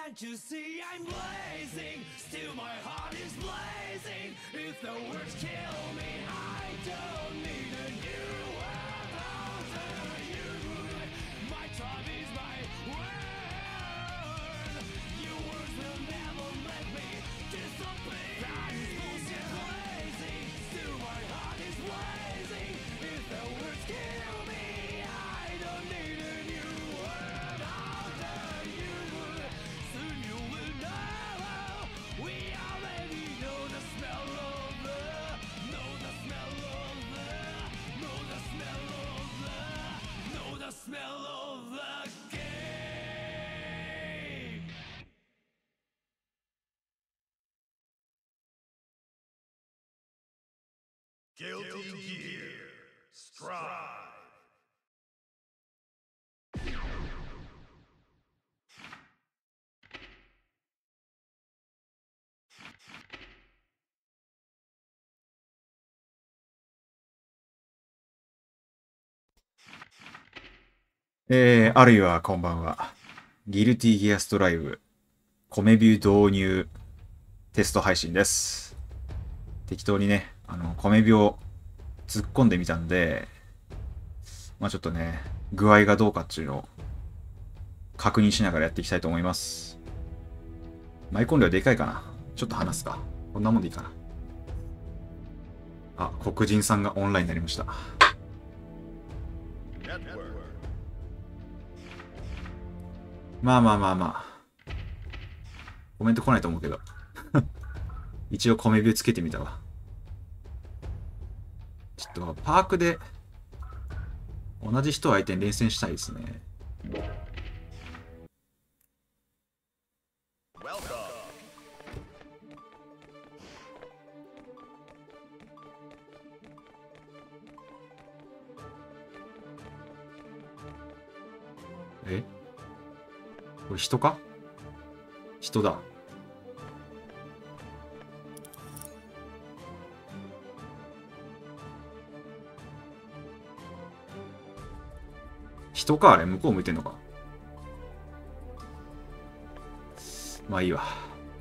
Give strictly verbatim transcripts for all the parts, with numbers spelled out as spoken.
Can't you see I'm blazing? Still my heart is blazing. If the words kill me, I don't need a new world after you. My tribe is my word. Your words will never let me disappear. That is bullshit blazing. Still my heart is blazing. If the words kill me, I don't need a new world after you. Soon you will know. We already know the smell of the, know the smell of the, know the smell of the, know the smell of the game. Guilty Gear Strive. えー、あるいはこんばんは。ギルティギアストライブ、コメビュー導入テスト配信です。適当にね、あの、コメビューを突っ込んでみたんで、まあちょっとね、具合がどうかっていうのを確認しながらやっていきたいと思います。マイコン量でかいかな？ちょっと話すか。こんなもんでいいかな。あ、黒人さんがオンラインになりました。まあまあまあまあ。コメント来ないと思うけど。一応コメビューつけてみたわ。ちょっとパークで同じ人を相手に連戦したいですね。え？これ人か？人だ。人かあれ？向こう向いてんのか？まあいいわ。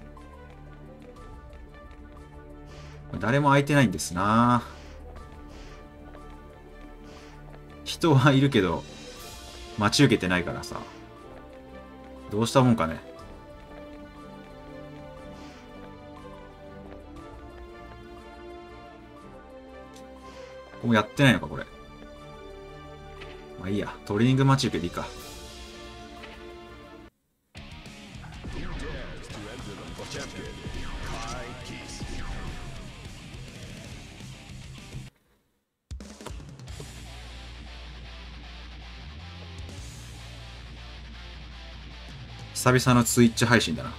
誰も空いてないんですな。人はいるけど待ち受けてないからさ。どうしたもんかね。ここもやってないのかこれ。まあいいや。トレーニング待ち受けでいいか。久々のツイッチ配信だな。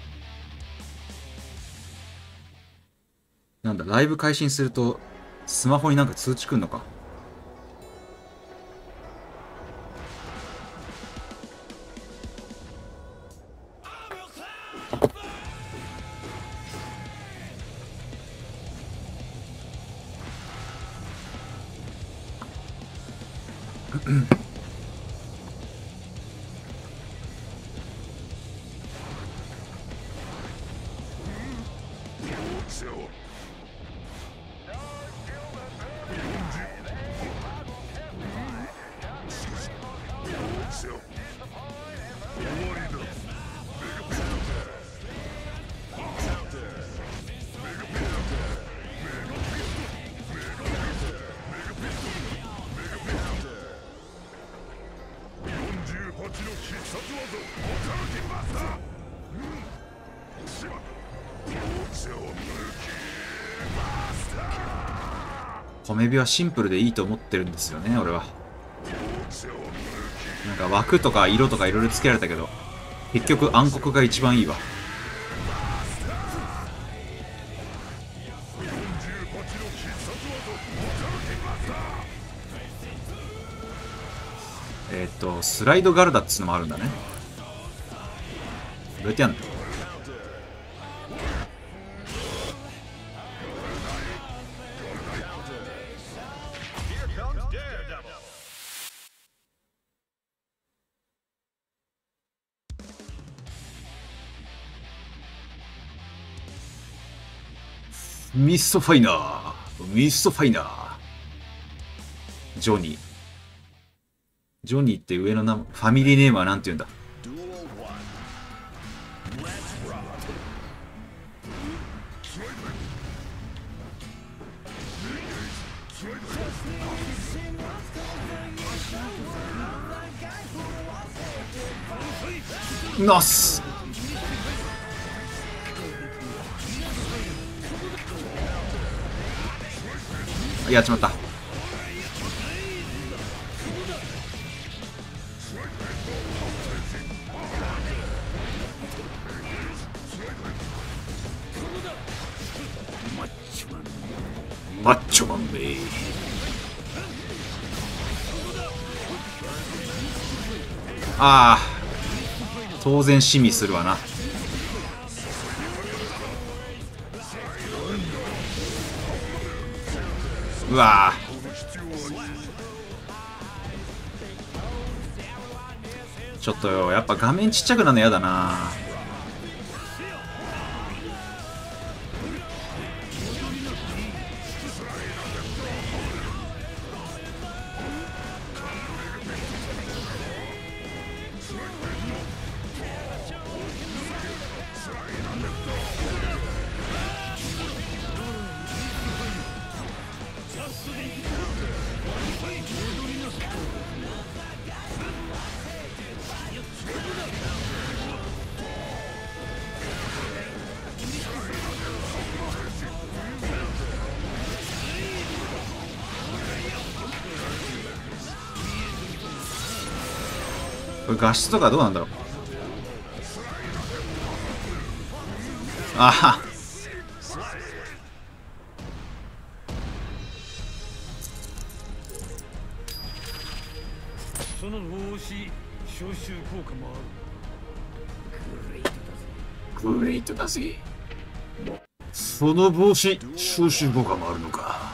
なんだ、ライブ開始するとスマホになんか通知くんのか。コメビはシンプルでいいと思ってるんですよね、俺は。なんか枠とか色とかいろいろつけられたけど、結局暗黒が一番いいわ。えーっと、スライドガルダっつうのもあるんだね。どうやってやんの？ ミストファイナーミストファイナージョニー。ジョニーって上の名前、ファミリーネームはなんて言うんだ。ナスやっちまった。マッチョマンめ。ああ、当然シミするわな。うわちょっとよ、やっぱ画面ちっちゃくなるのやだな。これ画質とかどうなんだろう。ああ、 その帽子消臭効果もある。 グレートだぜ。その帽子収集効果もあるのか。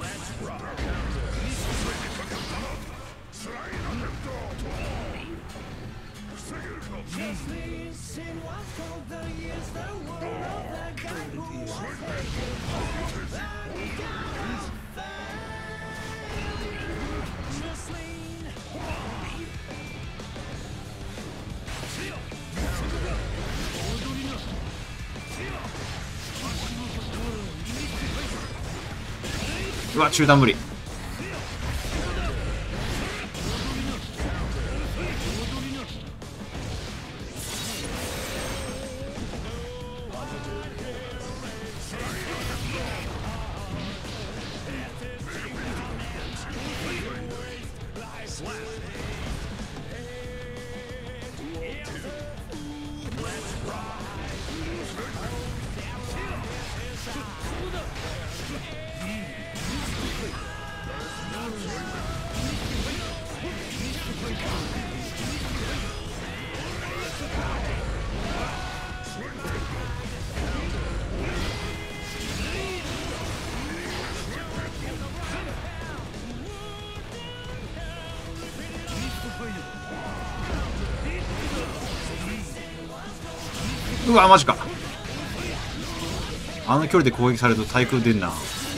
うわ、中段無理。うわ、マジか。あの距離で攻撃されると対空出んな。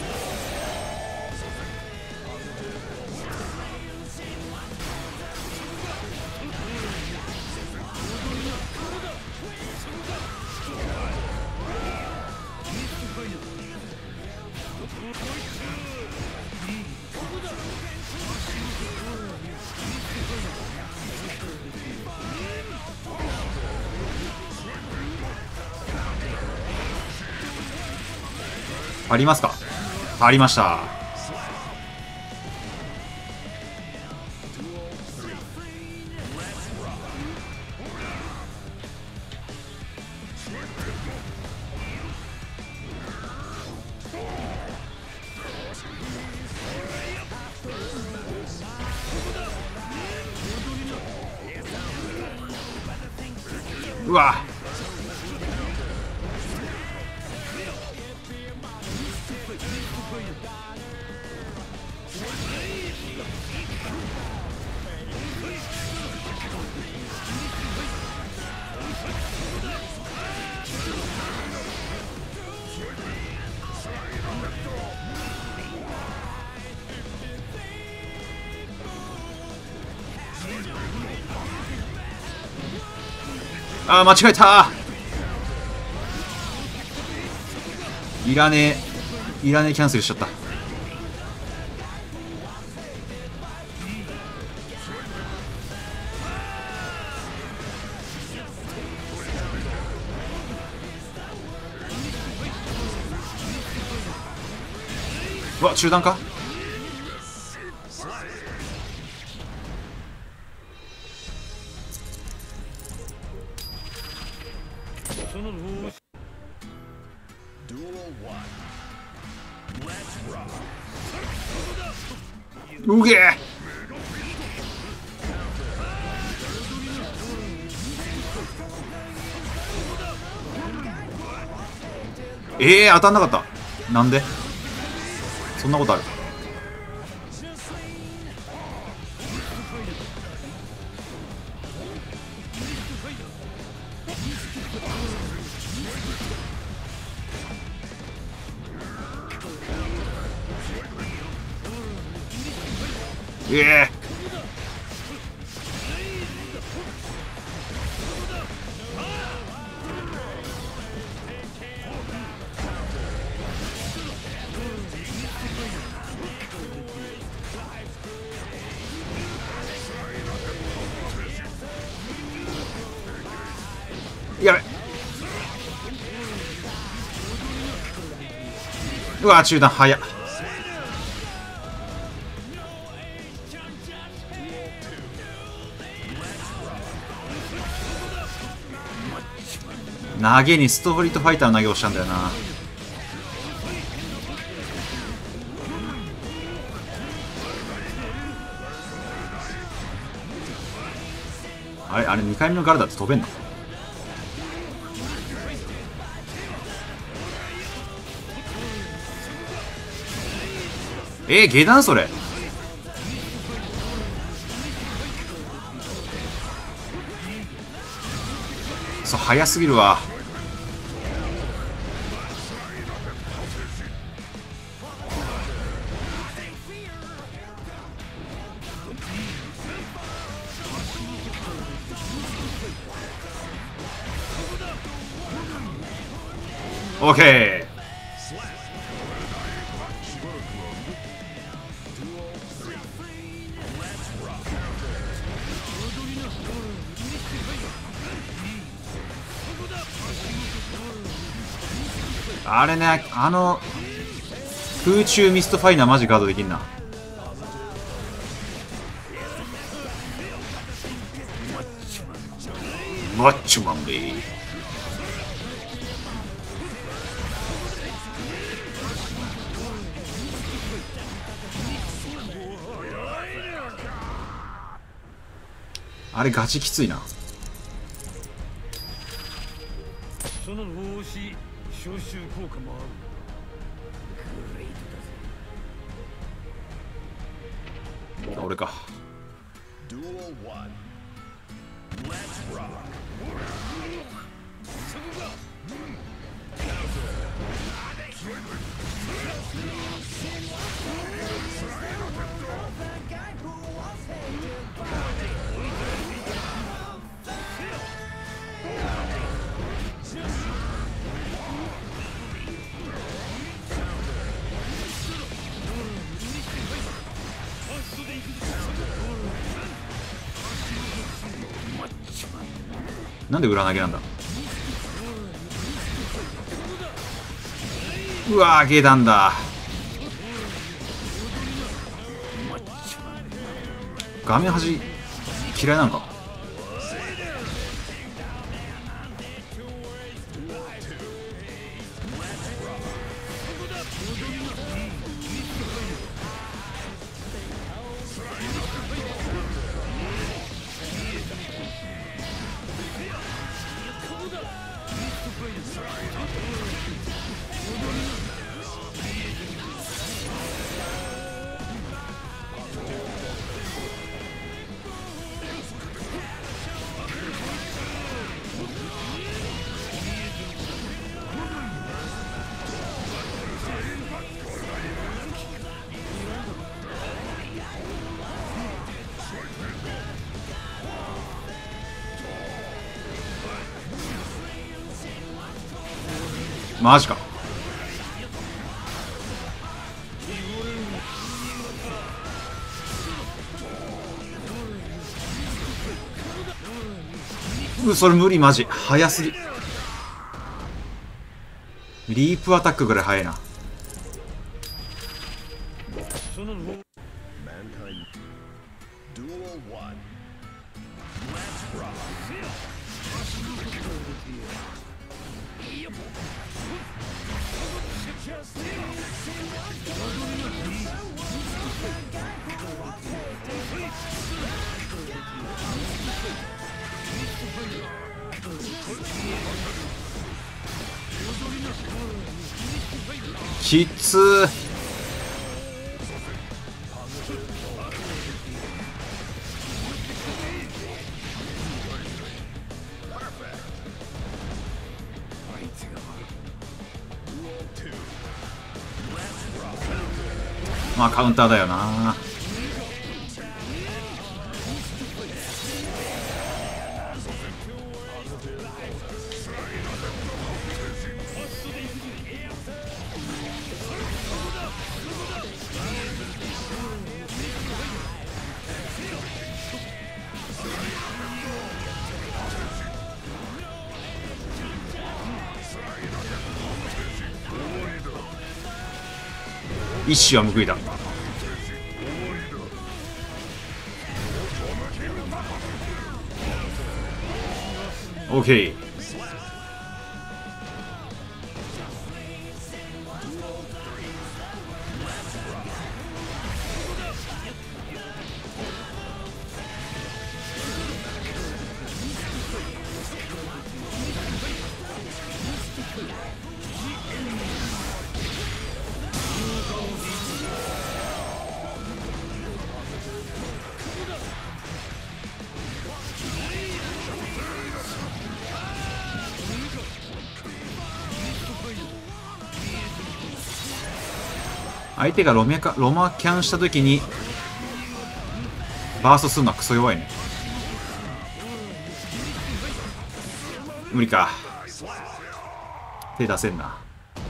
ありますか。ありました。うわ、 あー間違えたー。いらねえいらねえキャンセルしちゃった。うわ中断か。うげえ。ええー、当たんなかった。なんでそんなことある。ええやべ。うわ中断早っ。投げにストリートファイターの投げをしたんだよな。あれあれにかいめのガルダって飛べんの。えー、下段それ。そう早すぎるわ。オッケー。あれね、あの空中ミストファイナーマジガードできんな。マッチョマンベイ。あれガチきついな。 その帽子消臭効果もある。 俺か。なんで裏投げなんだ。うわー下段だ。画面端嫌いなのか。 マジか。うそれ無理、マジ早すぎ。リープアタックぐらい早いな。きつー。まあカウンターだよな。一種は報いだ。オッケー。相手がロメカロマキャンしたときにバーストするのはクソ弱いね。無理か。手出せんな。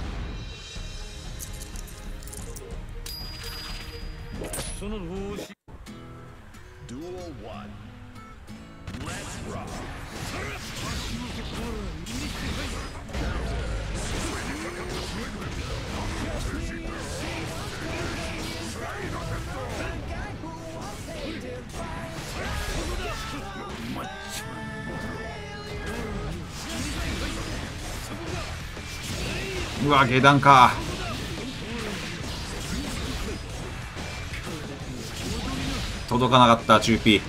うわ、下段か。届かなかった、チューピー。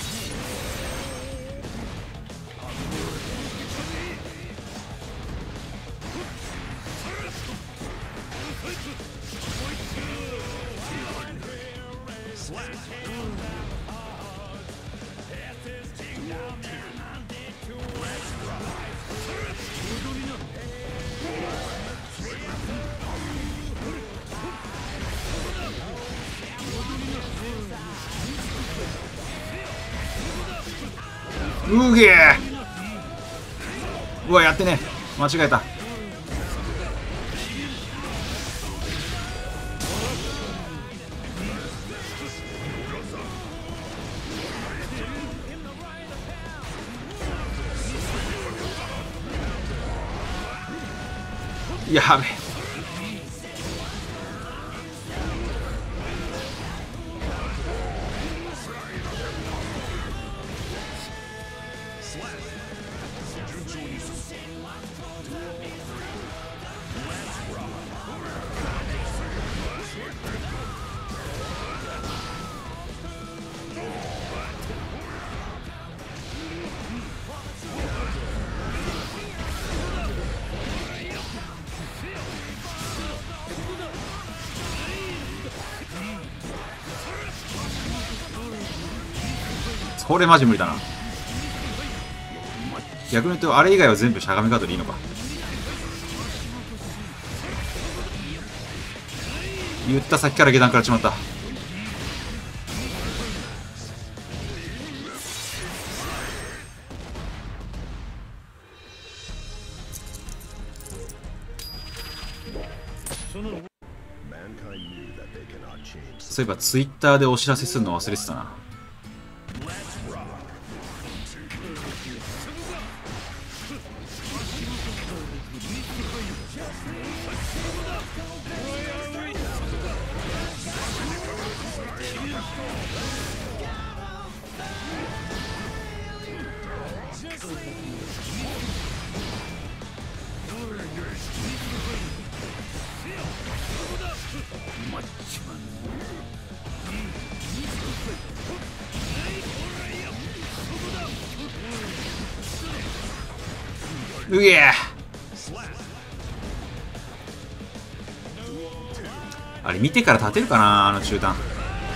うげえ。うわ、やってね。間違えた。やべえ。これマジ無理だな。逆に言うとあれ以外は全部しゃがみカードでいいのか。言った先から下段からちまった。 そういえばツイッターでお知らせするの忘れてたな。うえあれ見てから立てるかな、あの中段。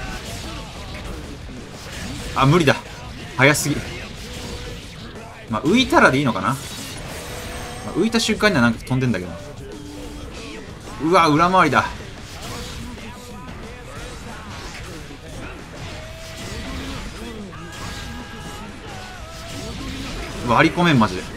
あ、無理だ、早すぎ。まあ浮いたらでいいのかな、まあ、浮いた瞬間にはなんか飛んでんだけど。うわ、裏回りだ。割り込めんマジで。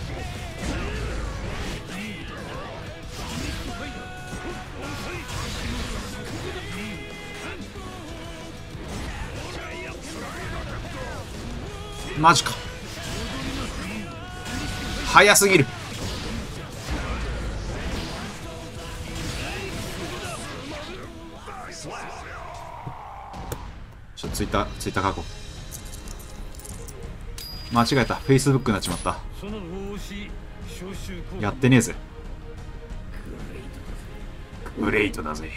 マジか、早すぎる。ちょっとツイッターツイッター書こう。間違えた、フェイスブックになっちまった。やってねえぜ。グレイトだぜ。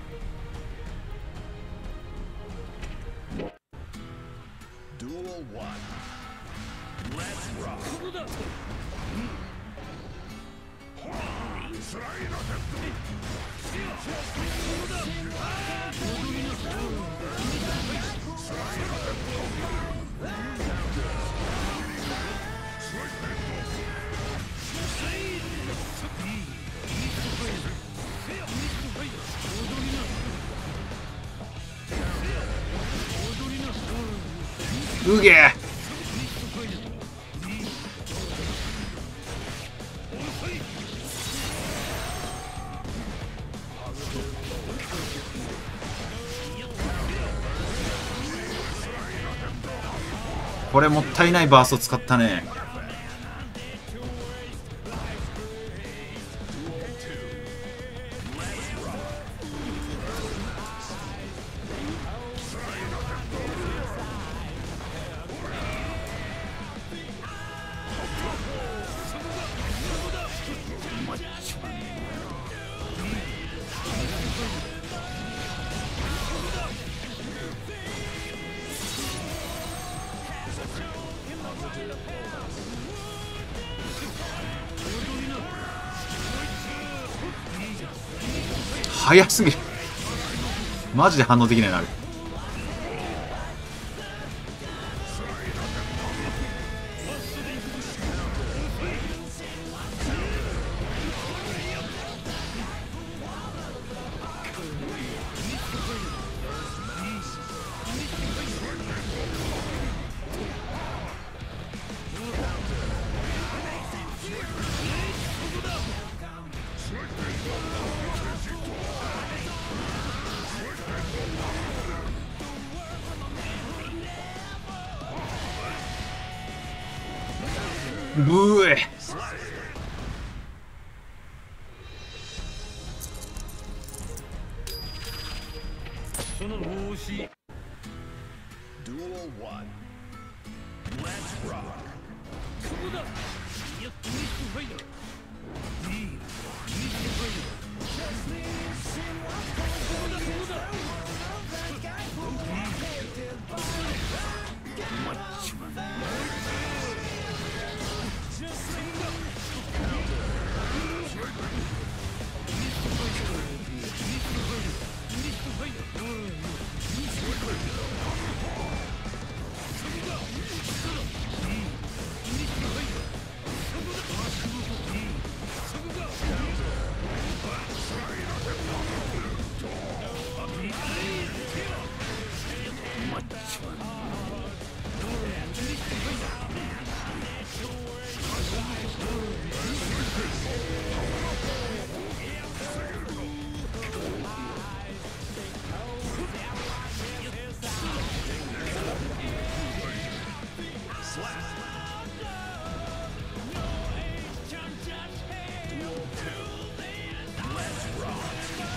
うげえ。これもったいないバースト使ったね。早すぎる。マジで反応できないなあれ。ブーエ。その帽子。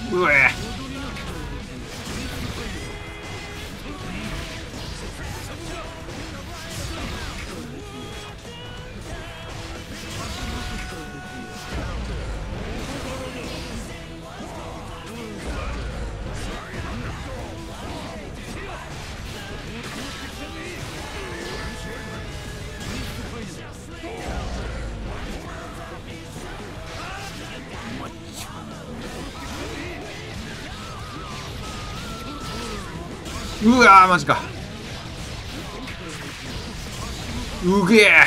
うえうわーマジか。うげえ。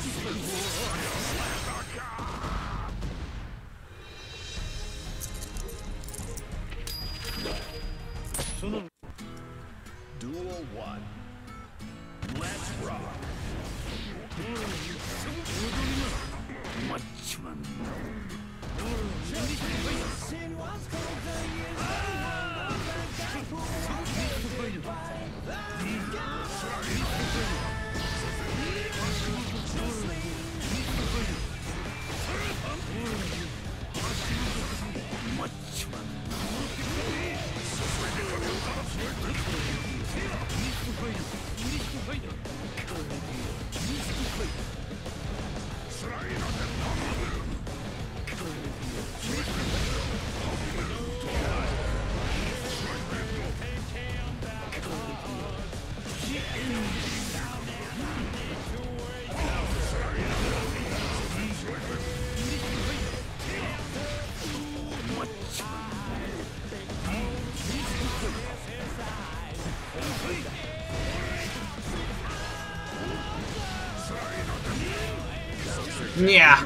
にゃ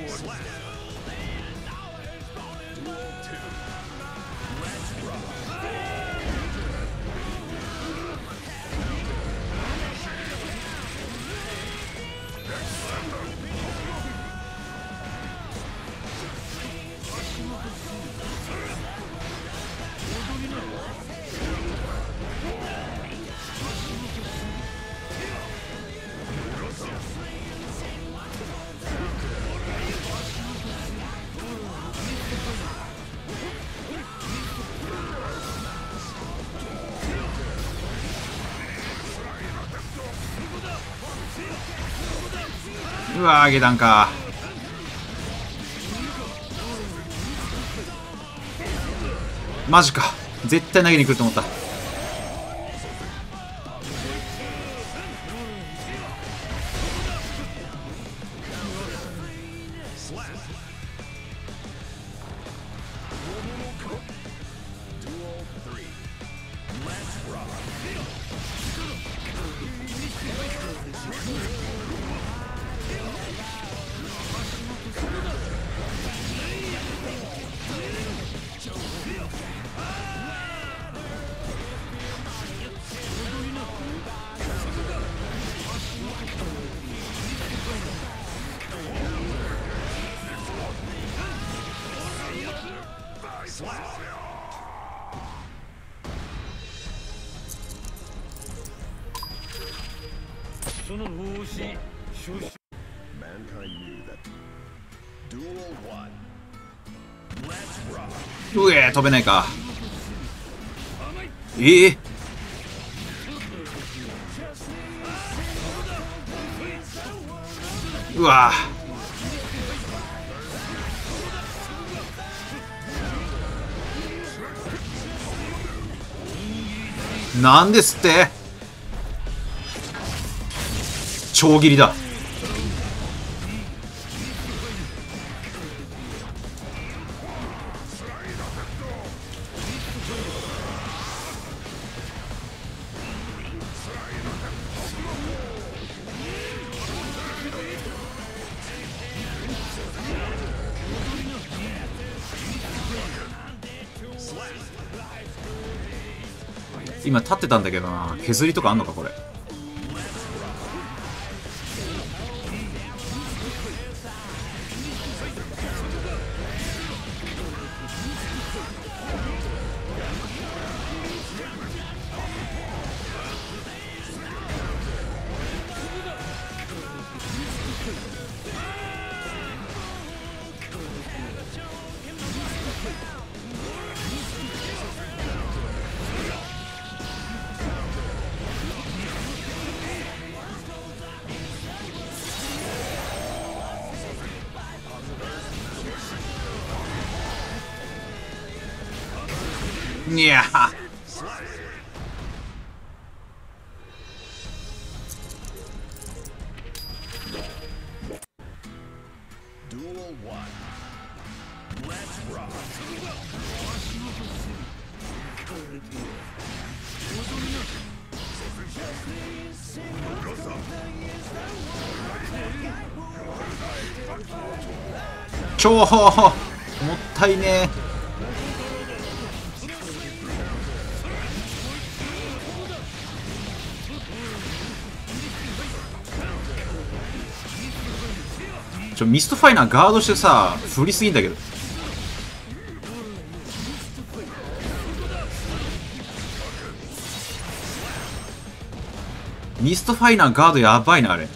うわー下段か。マジか。絶対投げに来ると思った。 その帽子収集 Mankind knew that. Duel one. Let's rock. うえー飛べないか。ええうわなんですって超切りだ。今立ってたんだけどな。削りとかあんのかこれ。 いやー、 Duel one. Let's rock. 超もったいねえ。ちょミストファイナーガードしてさ振りすぎんだけど。ミストファイナーガードやばいなあれ。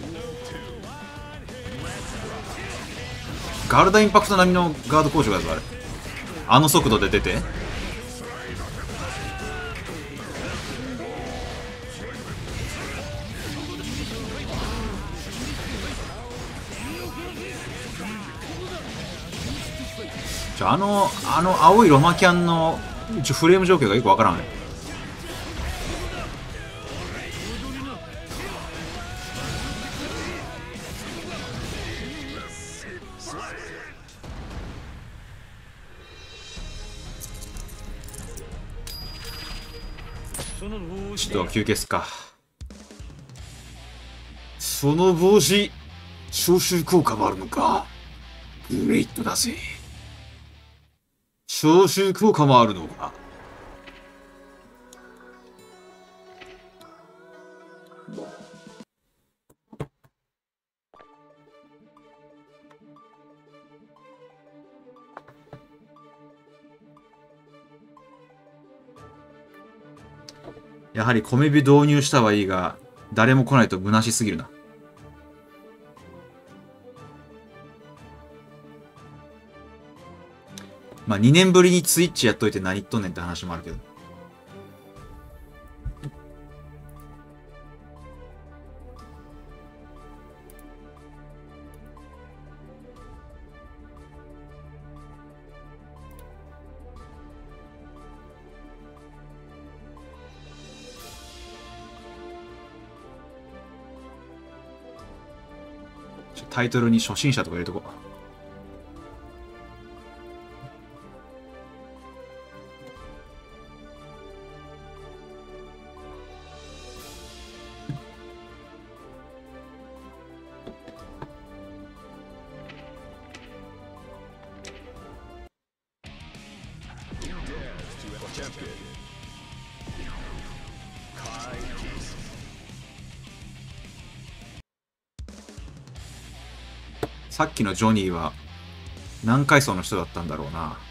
ガルダインパクト並みのガード交渉だぞあれ。あの速度で出てちょあのあの青いロマキャンのちょフレーム状況がよくわからんね。ちょっと休憩すっか。その帽子消臭効果もあるのか。グレイトだぜ。消臭効果もあるのか。やはり米火導入したはいいが、誰も来ないと虚しすぎるな。まあにねんぶりにツイッチやっといて何言っとんねんって話もあるけど。タイトルに初心者とか入れとこう。さっきのジョニーは何階層の人だったんだろうな。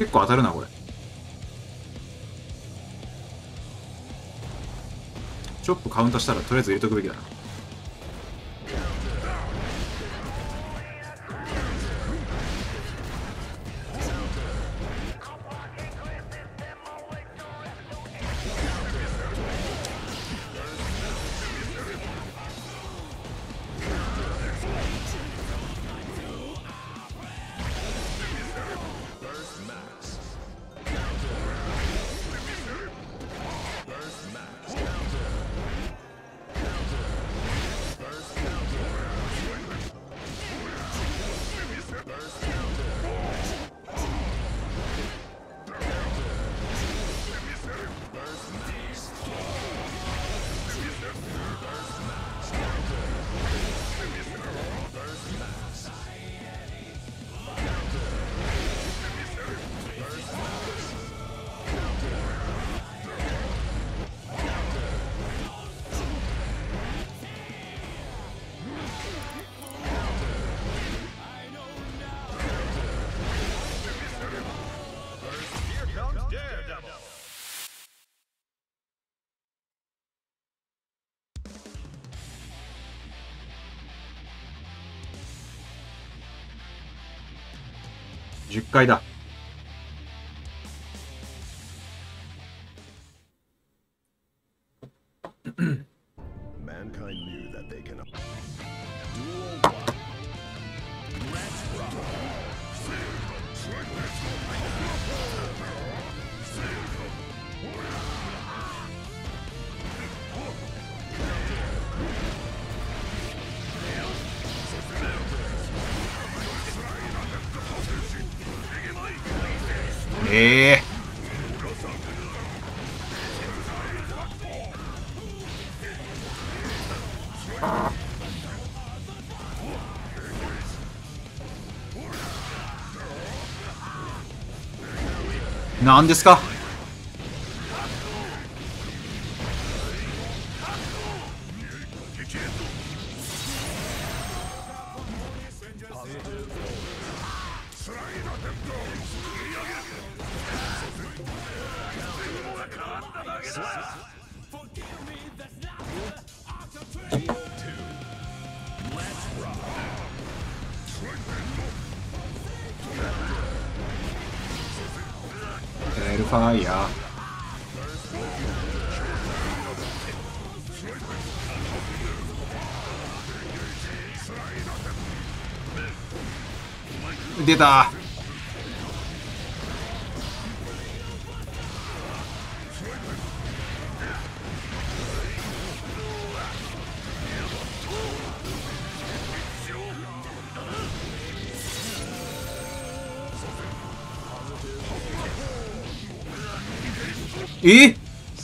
結構当たるなこれ。チョップカウントしたらとりあえず入れとくべきだな。じゅっかいだ。 Mankind knew that they can. Duel one. Let's rock. ええー、なんですか。エルファイヤー。出た。え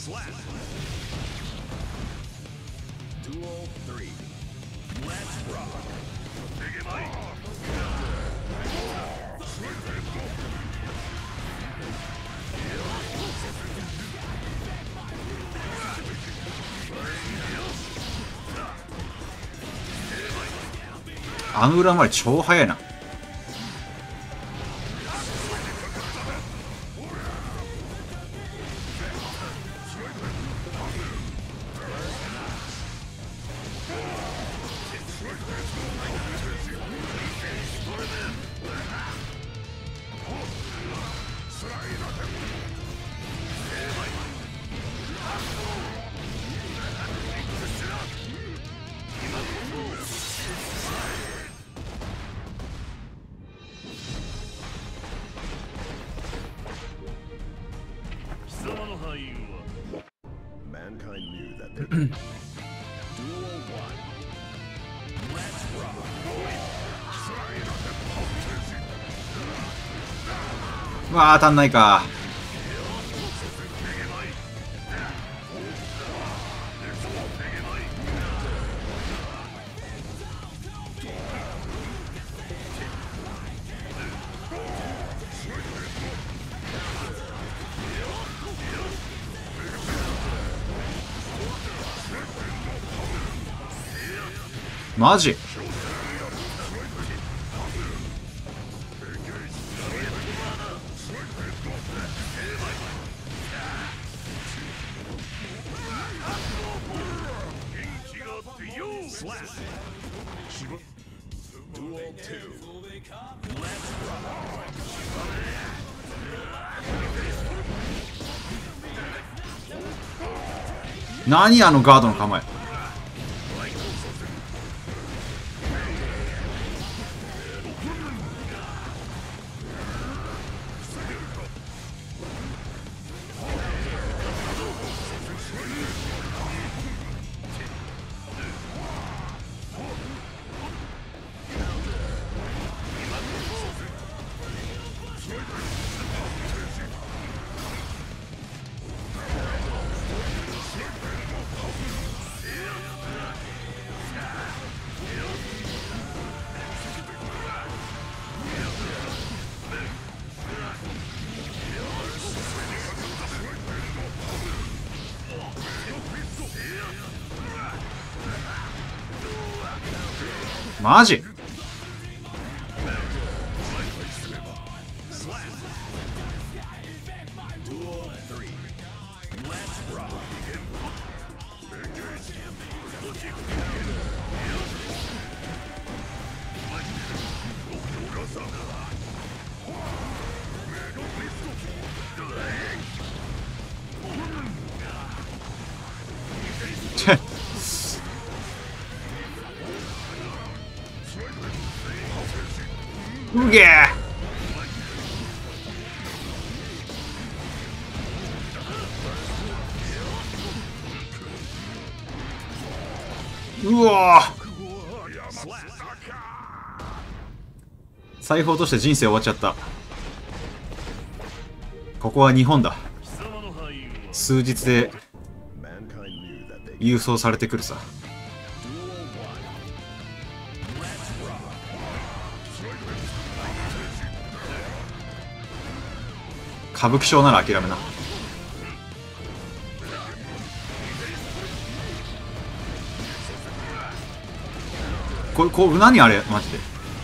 あの裏回り超速いな。 Mankind knew that they could. Duel one. Let's rock. うわー、当たんないか。マジ。 何あのガードの構え。マジ？うげえ。うわー、財布落として人生終わっちゃった。ここは日本だ。数日で郵送されてくるさ。歌舞伎町なら諦めな。これ、これ何あれマジで。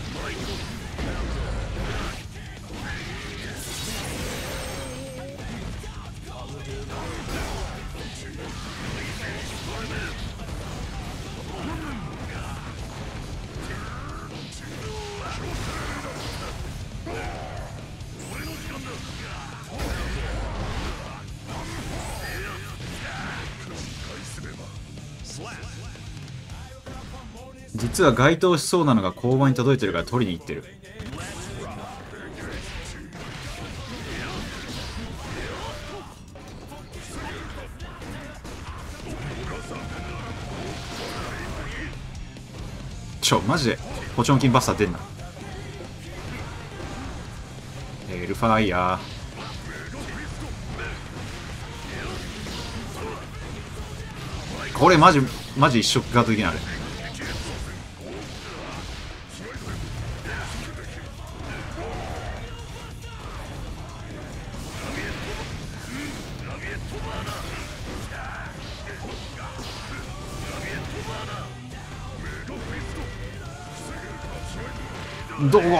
実は該当しそうなのが交番に届いてるから取りに行ってる。ちょマジでポチョンキンバスター出んな。エルファイヤー。これマジマジ一色ガードできないあれ。どこ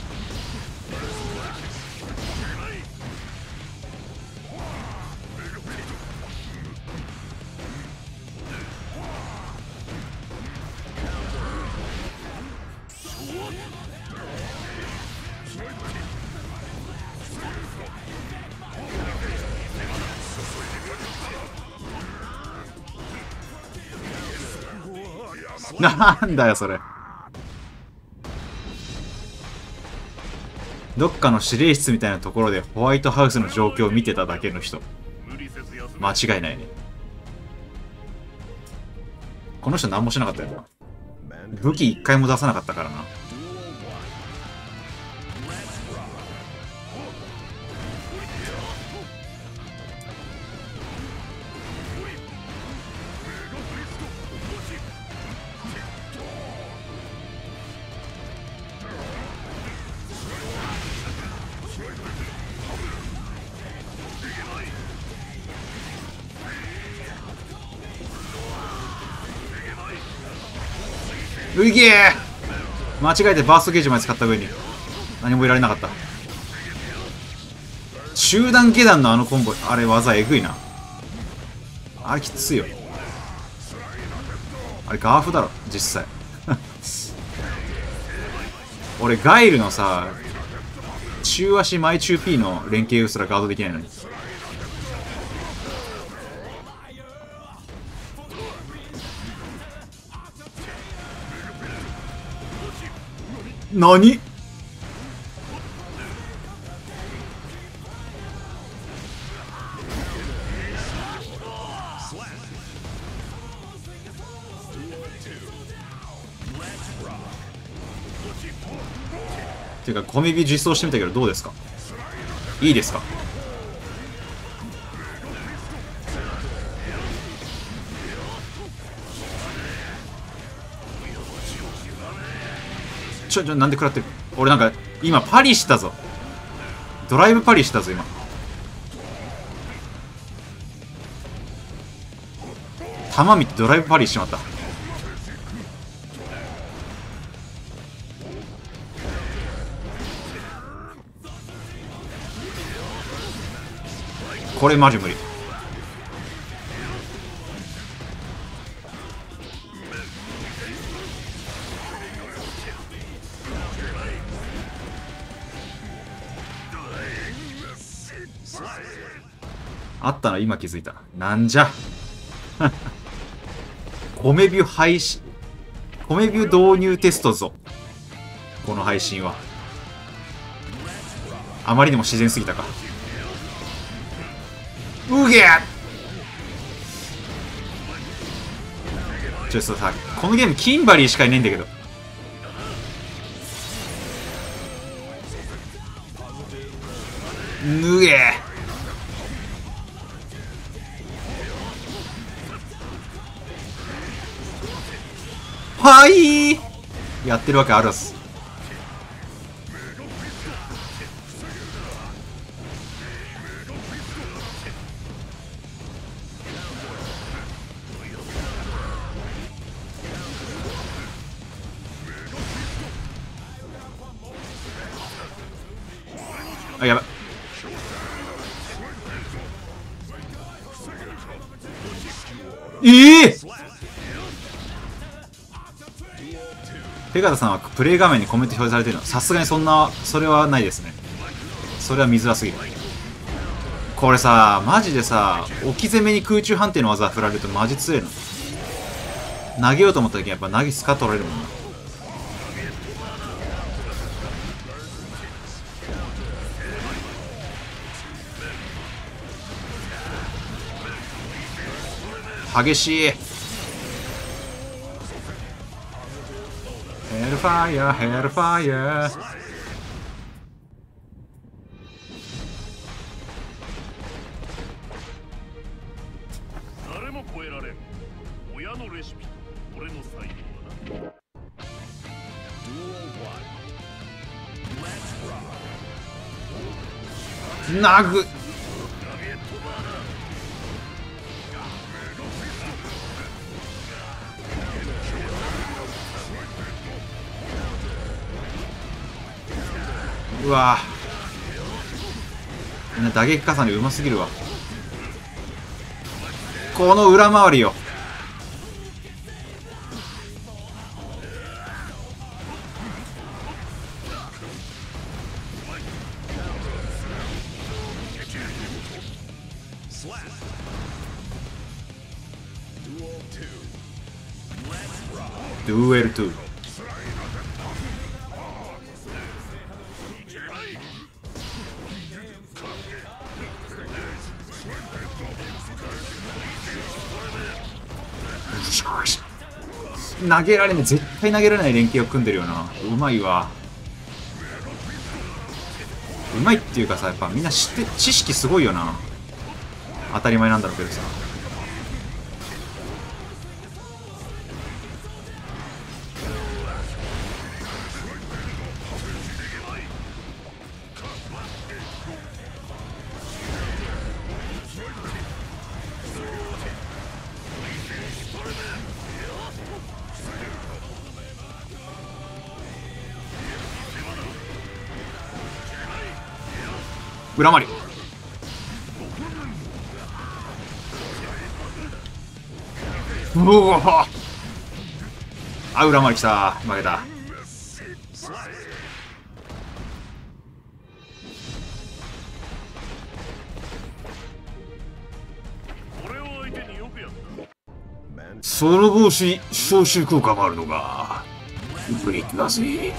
なんだよそれ。どっかの指令室みたいなところでホワイトハウスの状況を見てただけの人。間違いないね。この人何もしなかったよな。武器一回も出さなかったからな。うげえ、間違えてバーストゲージまで使った上に何もいられなかった。集団下段のあのコンボ、あれ技えぐいな。あれきついよ。 あれガーフだろ実際。俺ガイルのさ中足前中 P の連携すらガードできないのに。何？ていうかコメビ実装してみたけどどうですか？いいですか？ちょちょなんで食らってる？俺なんか今パリしたぞ。ドライブパリしたぞ今。弾見てドライブパリしちまった。これマジ無理。あったな、今気づいた。なんじゃ。コメビュ配信、コメビュ導入テストぞ。この配信は。あまりにも自然すぎたか。うげーちょっとさ、このゲームキンバリーしかいねえんだけど。ぬげーはいーやってるわけあるっす。あ、やばい。ええー、ペガタさんはプレイ画面にコメント表示されてるの？さすがにそんな、それはないですね。それは見づらすぎる。これさ、マジでさ、置き攻めに空中判定の技振られるとマジ強いの。投げようと思った時にやっぱ投げスカ取られるもんな。激しい。ヘルファイヤーヘルファイヤー。 誰も超えられん親のレシピ、俺の才能だ。 ナグうわぁ、みんな打撃重ねうますぎるわ。この裏回りよ。ドゥエルトゥ。投げられない、絶対投げられない連携を組んでるよな。うまいわ。うまいっていうかさ、やっぱみんな知って知識すごいよな。当たり前なんだろうけどさ。裏回り。うわあ、裏回り来た。負けた。 俺を相手によくやった。 その帽子消臭効果もあるのがブレイクだぜ。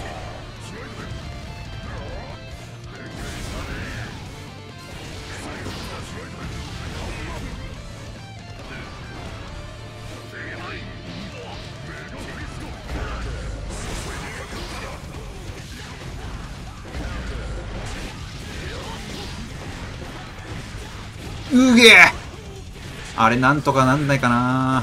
うげえ、あれなんとかなんないかな。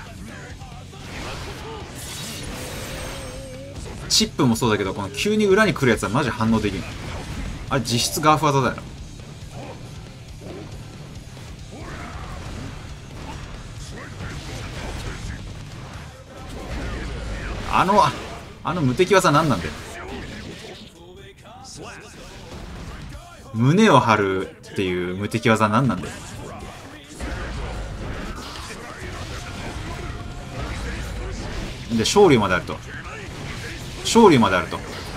チップもそうだけど、この急に裏に来るやつはマジ反応できん。あれ実質ガーフ技だよな。あのあの無敵技何なんだよ。胸を張るっていう無敵技何なんだよ。で昇竜まであると昇竜まであると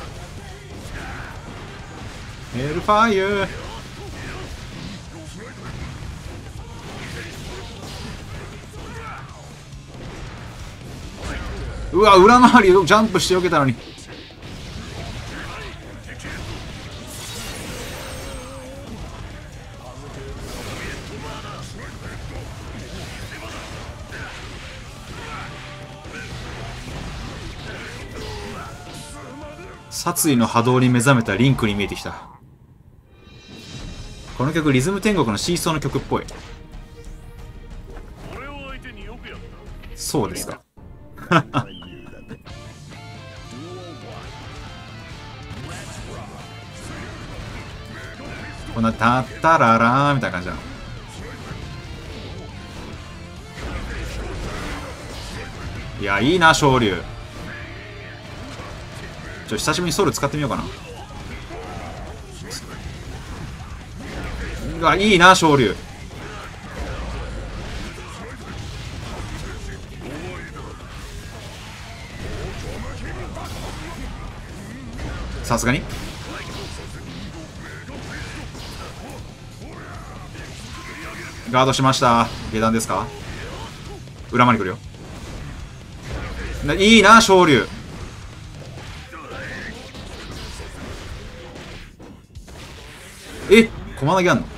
ヘルファイユー。うわ、裏回りジャンプしてよけたのに。殺意の波動に目覚めたリンクに見えてきた。この曲リズム天国のシーソーの曲っぽい。 俺を相手によくやった。 そうですか。こんなタッタララーみたいな感じなの。いや、いいな昇竜。ちょ久しぶりにソウル使ってみようかな。うわ、いいな昇竜。さすがにガードしました。下段ですか。裏回り来るよ。いいな昇竜。え、駒投げあんの。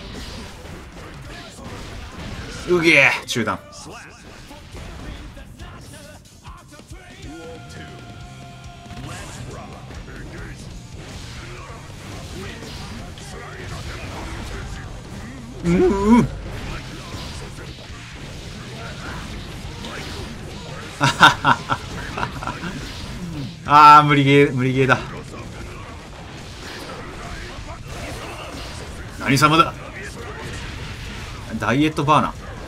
うげえ、中段。うんうん。ああ、無理ゲー、無理ゲーだ。何様だ。ダイエットバーナー。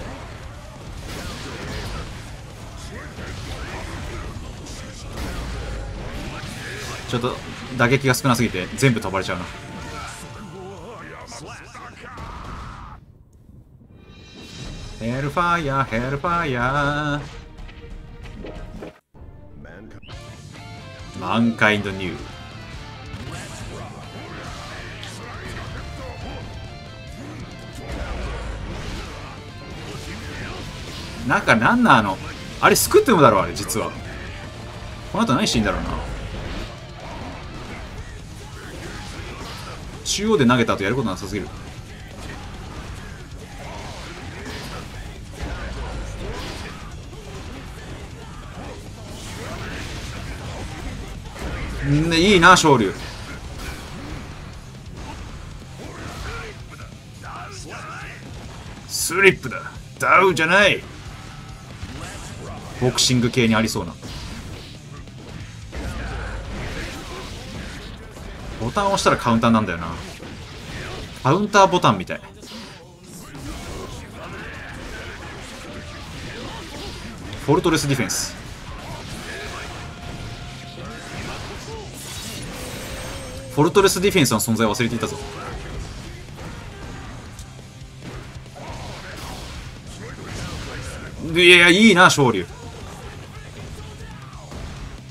ちょっと打撃が少なすぎて全部飛ばれちゃうな。ヘルファイヤーヘルファイヤー。マンカインドニュー。なんかなんなのあれ、スクってもだろあれ実は。この後何していいんだろうな。中央で投げた後やることなさすぎる。んね、いいな昇竜。スリップだ。ダウじゃない。ボクシング系にありそうな。ボタンを押したらカウンターなんだよな。カウンターボタンみたい。フォルトレスディフェンス。フォルトレスディフェンスの存在を忘れていたぞ。いや、いいな昇竜。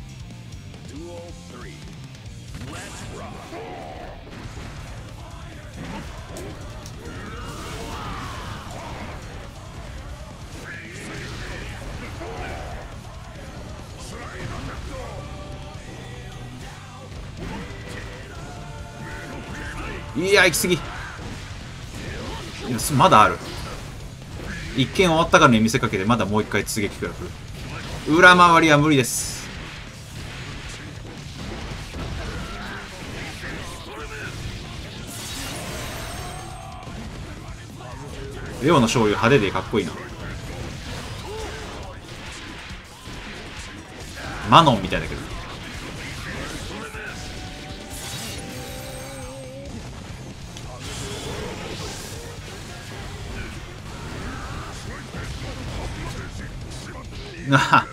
いや、行き過ぎ。まだある。一見終わったかに見せかけて、まだもう一回追撃くらく。裏回りは無理です。レオの醤油派手でかっこいいな。マノンみたいだけど。なあ。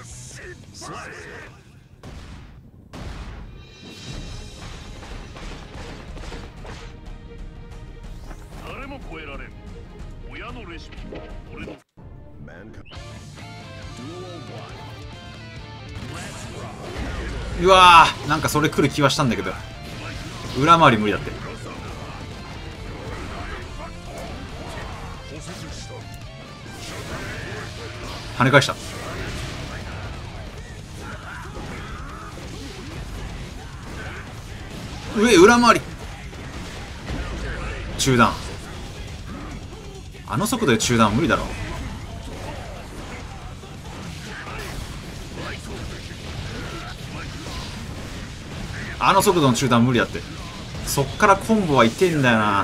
誰も超えられん親のレシピ俺のうわー、なんかそれ来る気はしたんだけど、裏回り無理だって。跳ね返した。上裏回り中断。あの速度で中断は無理だろ。あの速度の中断無理だって。そっからコンボはいってんだよな。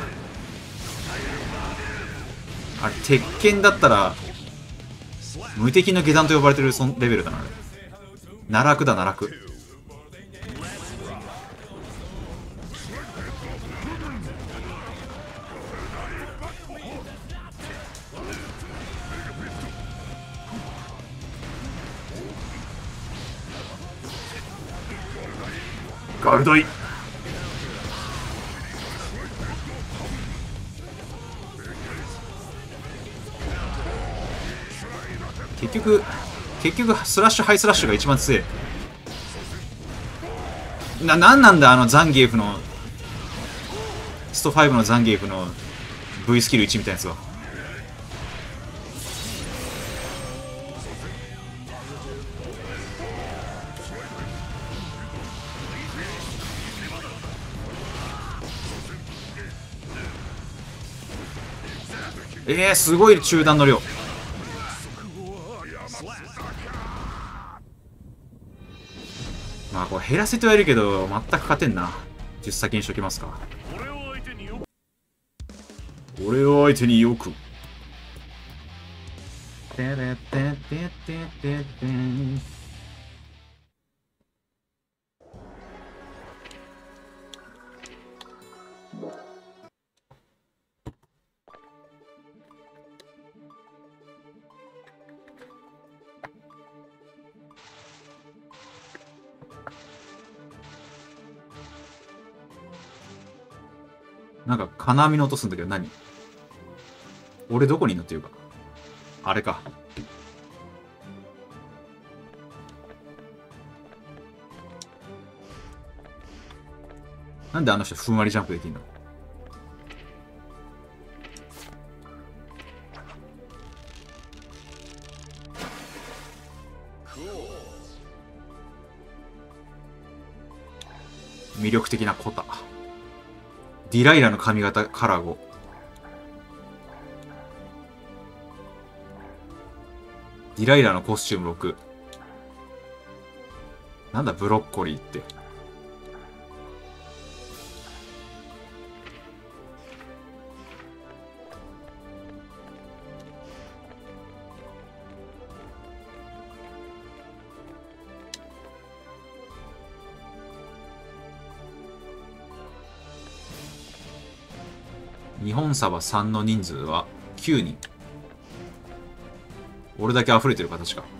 あれ鉄拳だったら無敵の下段と呼ばれてるそのレベルだな。奈落だ奈落。ガルドイ。結局結局スラッシュハイスラッシュが一番強いな。なんなんだあのザンギエフのストファイブのザンギエフの V スキルいちみたいなやつは。えー、すごい中断の量。まあこれ減らせてはいるけど全く勝てんな。じゅっ先にしときますか。 俺を相手によ俺を相手によく。てれてててててん。なんか金網の音すんだけど何？俺どこにいんのっていうか。あれか。なんであの人ふんわりジャンプできんの？魅力的なコタ。ディライラの髪型カラーご。ディライラのコスチュームろく。なんだブロッコリーって。日本サバさんの人数はきゅうにん。俺だけ溢れてる形か。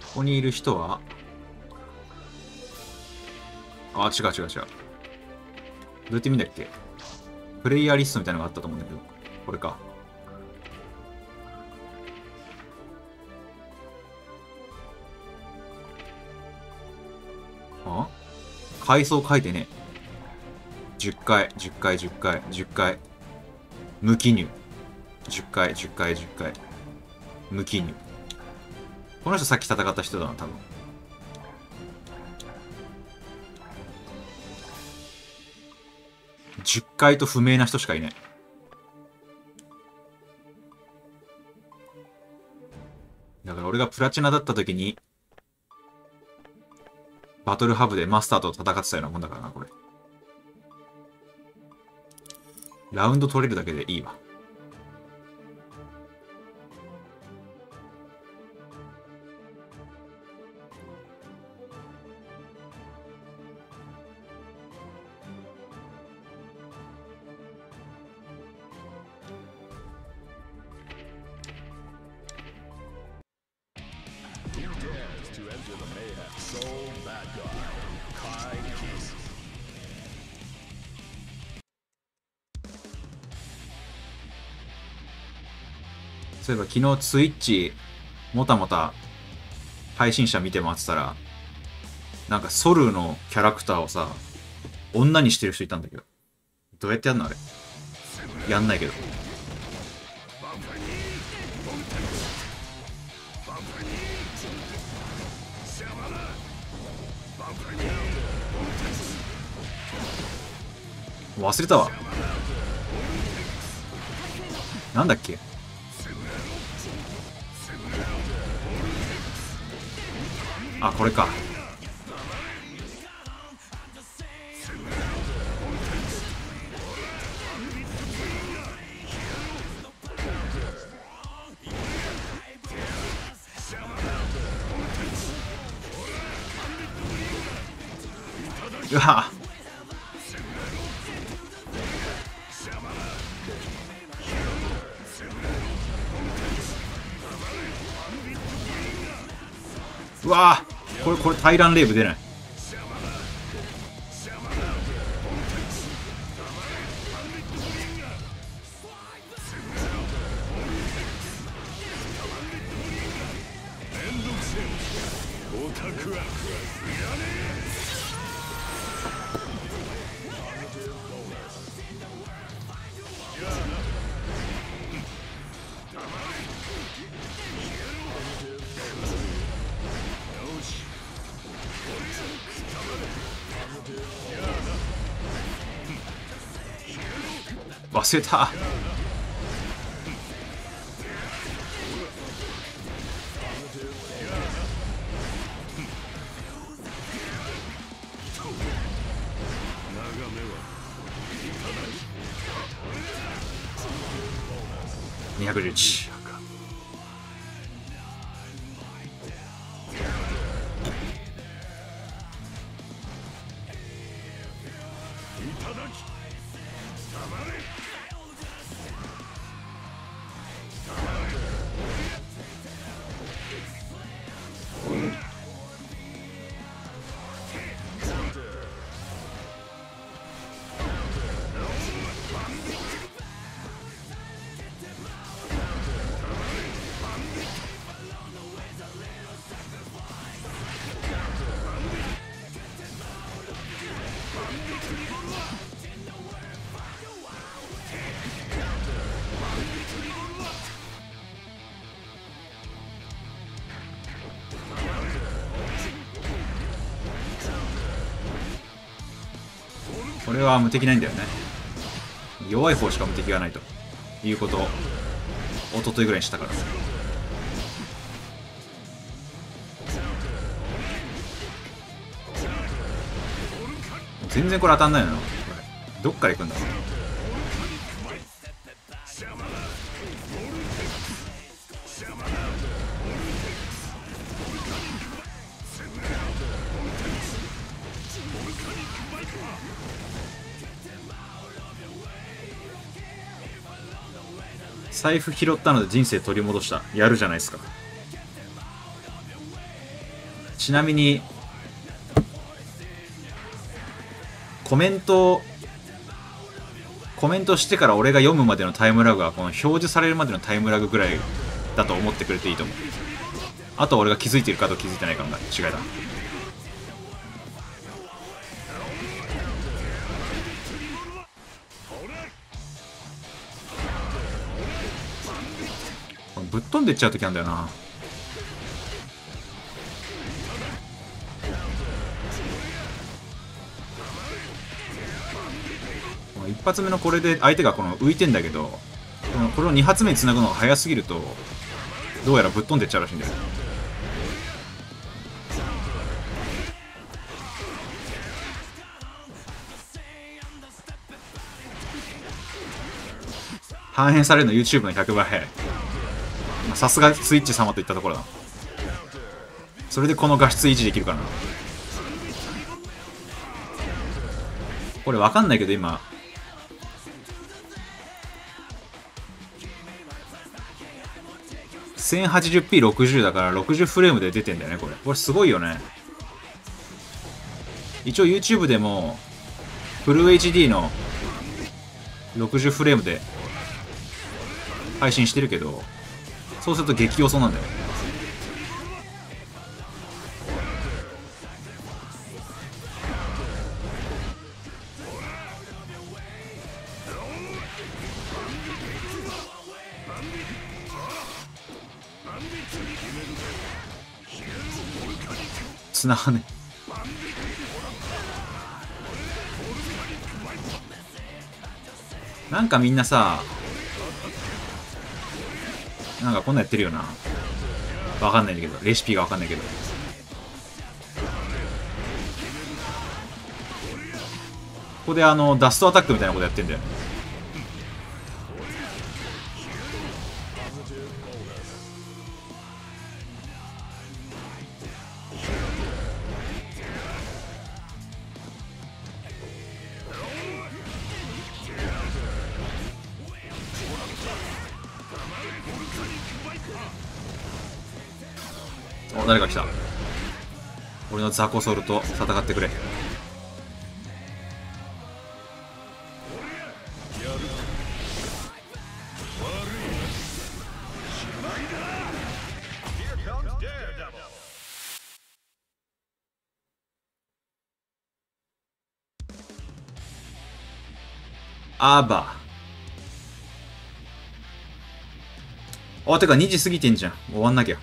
こにいる人は、あ、違う違う違う。どうやって見んだっけ？プレイヤーリストみたいなのがあったと思うんだけど、これか。あ？階層書いてね。じゅっかい、じゅっかい、じゅっかい、じゅっかい。無記入。じゅっかい、じゅっかい、じゅっかい。無記入。この人さっき戦った人だな、多分。じゅっかいと不明な人しかいない。だから俺がプラチナだった時に、バトルハブでマスターと戦ってたようなもんだからな、これ。ラウンド取れるだけでいいわ。そういえば昨日ツイッチもたもた配信者見て回ってたら、なんかソルのキャラクターをさ、女にしてる人いたんだけど、どうやってやんのあれ。やんないけど。忘れたわ。なんだっけ。あ、これか。うわ。うわぁ、これこれタイランレイブ出ない。忘れた。にひゃくじゅういち。これは無敵ないんだよね。弱い方しか無敵がないということを一昨日ぐらいにしたから。全然これ当たんないのよ。どっから行くんだろう。財布拾ったので人生取り戻した。やるじゃないですか。 ちなみにコメントコメントしてから俺が読むまでのタイムラグはこの表示されるまでのタイムラグぐらいだと思ってくれていいと思う。あとは俺が気づいてるかと気づいてないかの違いだ。ぶっ飛んでっちゃう時なんだよな。一発目のこれで相手がこの浮いてんだけど、このこれを二発目につなぐのが早すぎるとどうやらぶっ飛んでっちゃうらしいんだよ。反映されるの YouTube のひゃくばい早い。さすがスイッチ様といったところだ。それでこの画質維持できるからな。これわかんないけど今せんはちじゅうピーろくじゅう だからろくじゅうフレームで出てんだよね。これこれすごいよね。一応 YouTube でもフル エイチディー のろくじゅうフレームで配信してるけど、そうすると激遅なんだよ。繋がね。なんかみんなさ、なんかこんなんやってるよな。わかんないんだけど、レシピがわかんないけど。ここであのダストアタックみたいなことやってんだよね。お、誰か来た。俺のザコソルと戦ってくれ。アーバー。あ、てかにじ過ぎてんじゃん。終わんなきゃ。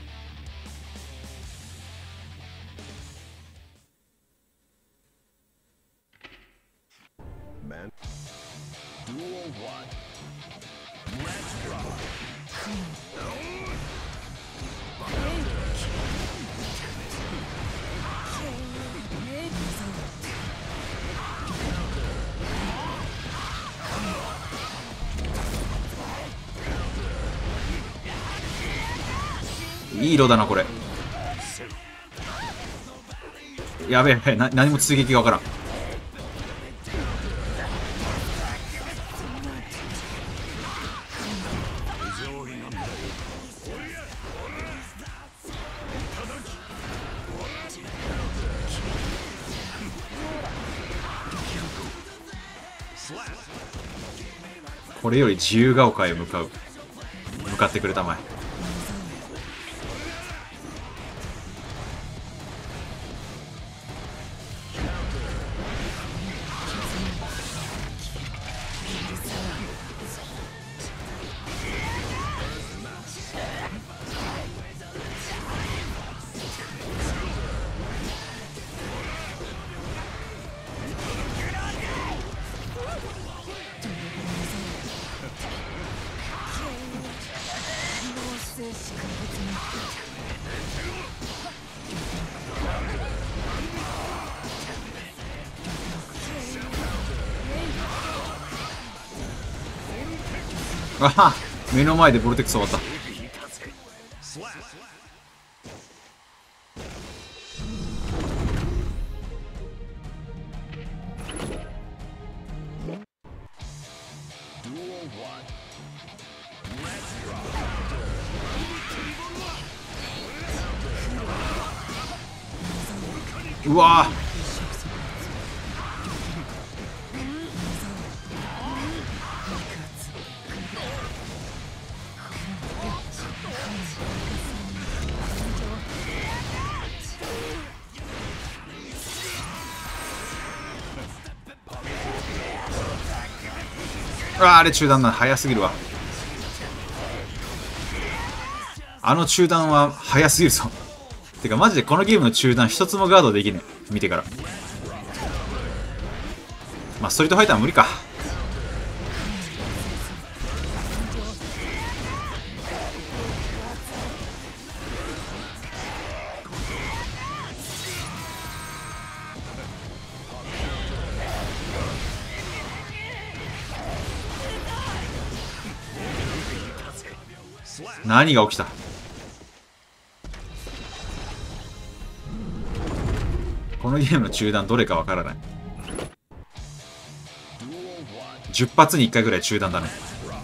いい色だなこれ。やべえやべえ、な何も追撃がわからん。これより自由が丘へ向かう向かってくれたまえ。あは、目の前でボルテックス終わった。 うわーあー、あれ中断だ、早すぎるわ。あの中断は早すぎるぞ。てかマジでこのゲームの中断一つもガードできねえ。見てから。まあストリートファイターは無理か。何が起きた？このゲームの中断どれかわからない。じゅっ発にいっかいぐらい中断だね。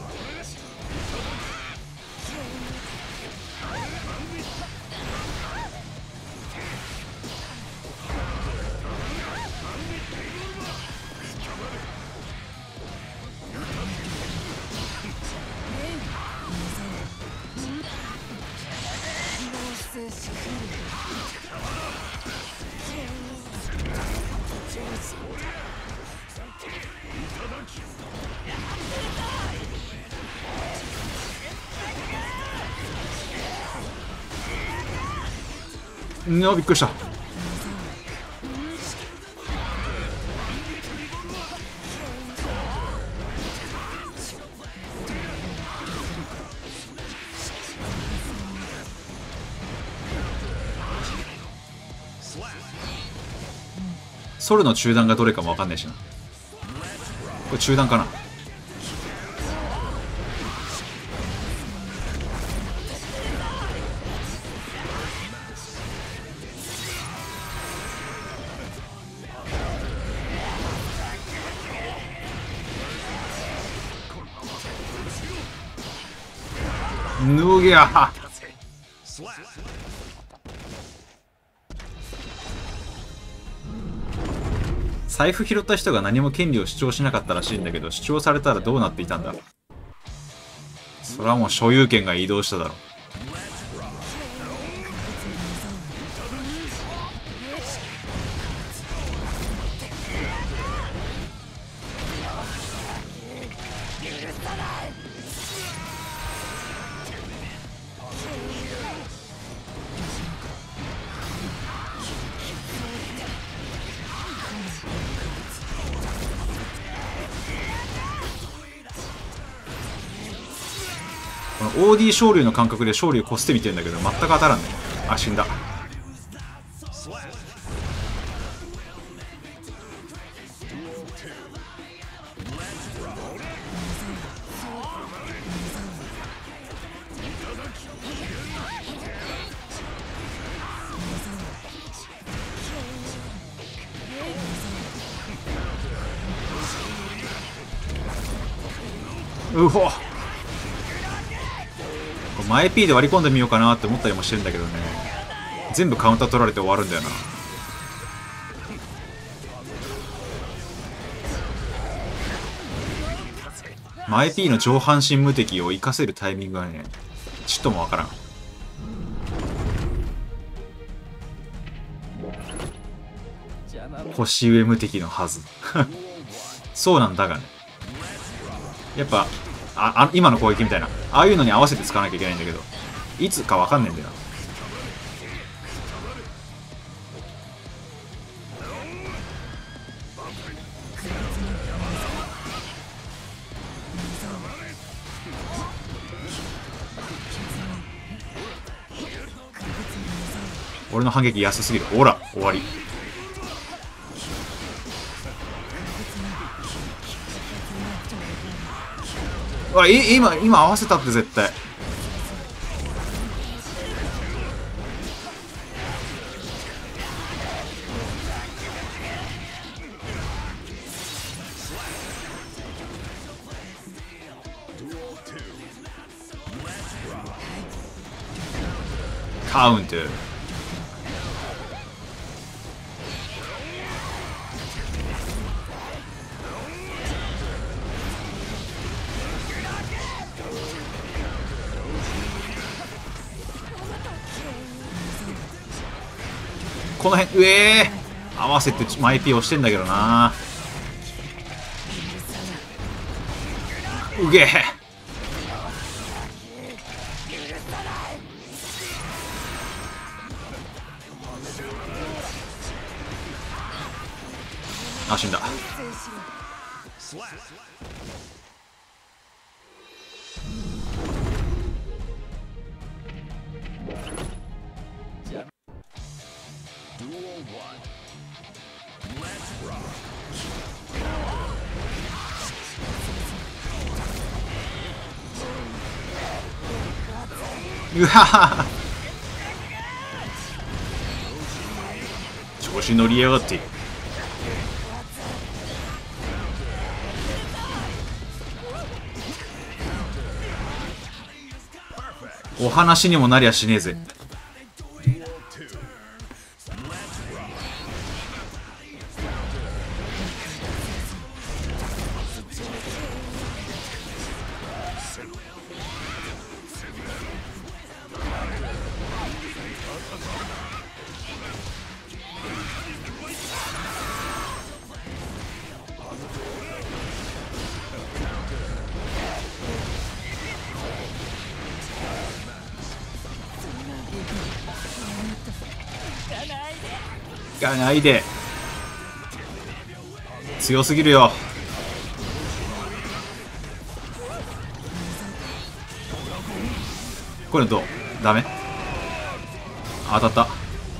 うわ、びっくりした。ソルの中断がどれかもわかんないしな。これ中断かな。脱げや。財布拾った人が何も権利を主張しなかったらしいんだけど、主張されたらどうなっていたんだ。それはもう所有権が移動しただろう。この オーディー 昇竜の感覚で昇竜こすってみてるんだけど全く当たらんね。あ、死んだ。うほっ、前 P で割り込んでみようかなって思ったりもしてるんだけどね、全部カウンター取られて終わるんだよな。前 P の上半身無敵を活かせるタイミングがねちっともわからん。星上無敵のはずそうなんだがね、やっぱああ今の攻撃みたいなああいうのに合わせて使わなきゃいけないんだけど、いつかわかんねえんだよな。俺の反撃安すぎる。ほら終わり。うわ、い今今合わせたって絶対。カウント。 この辺、うえー合わせてマイピー押してんだけどな。うげえ。あ、死んだ。うわは調子乗りやがって。お話にもなりゃしねえぜ。がないで。強すぎるよ。これどう？ダメ？当たった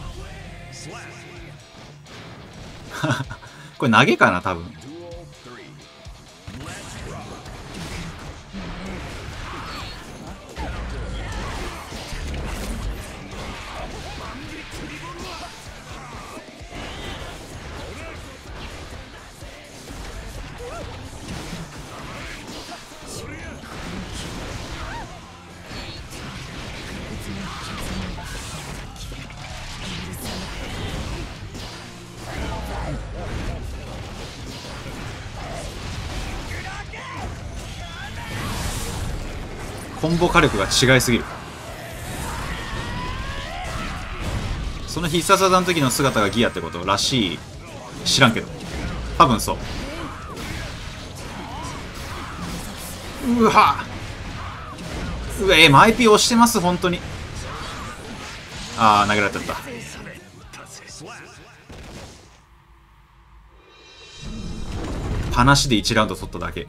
これ投げかな多分。コンボ火力が違いすぎる。その必殺技の時の姿がギアってことらしい。知らんけど多分そう。うわうわえマイピー押してます。本当に。ああ投げられちゃった。話でいちラウンド取っただけ。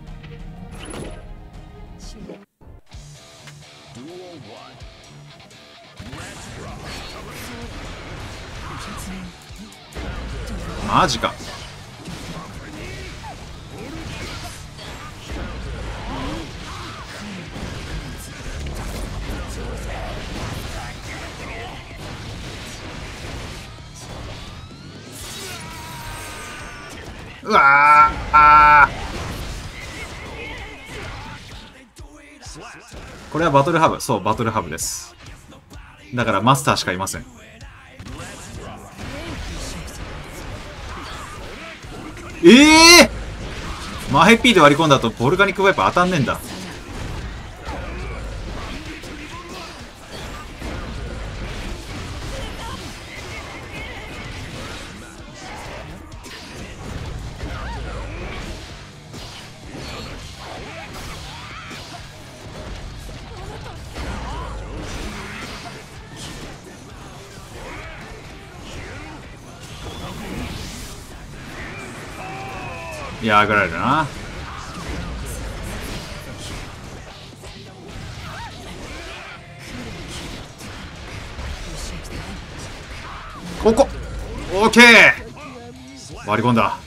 マジか。うわーあーこれはバトルハブ。そうバトルハブです。だからマスターしかいません。ええー、マヘピーで割り込んだ後ボルカニックワイパー当たんねえんだ。いやーぐらいだな。ここオーケー割り込んだ。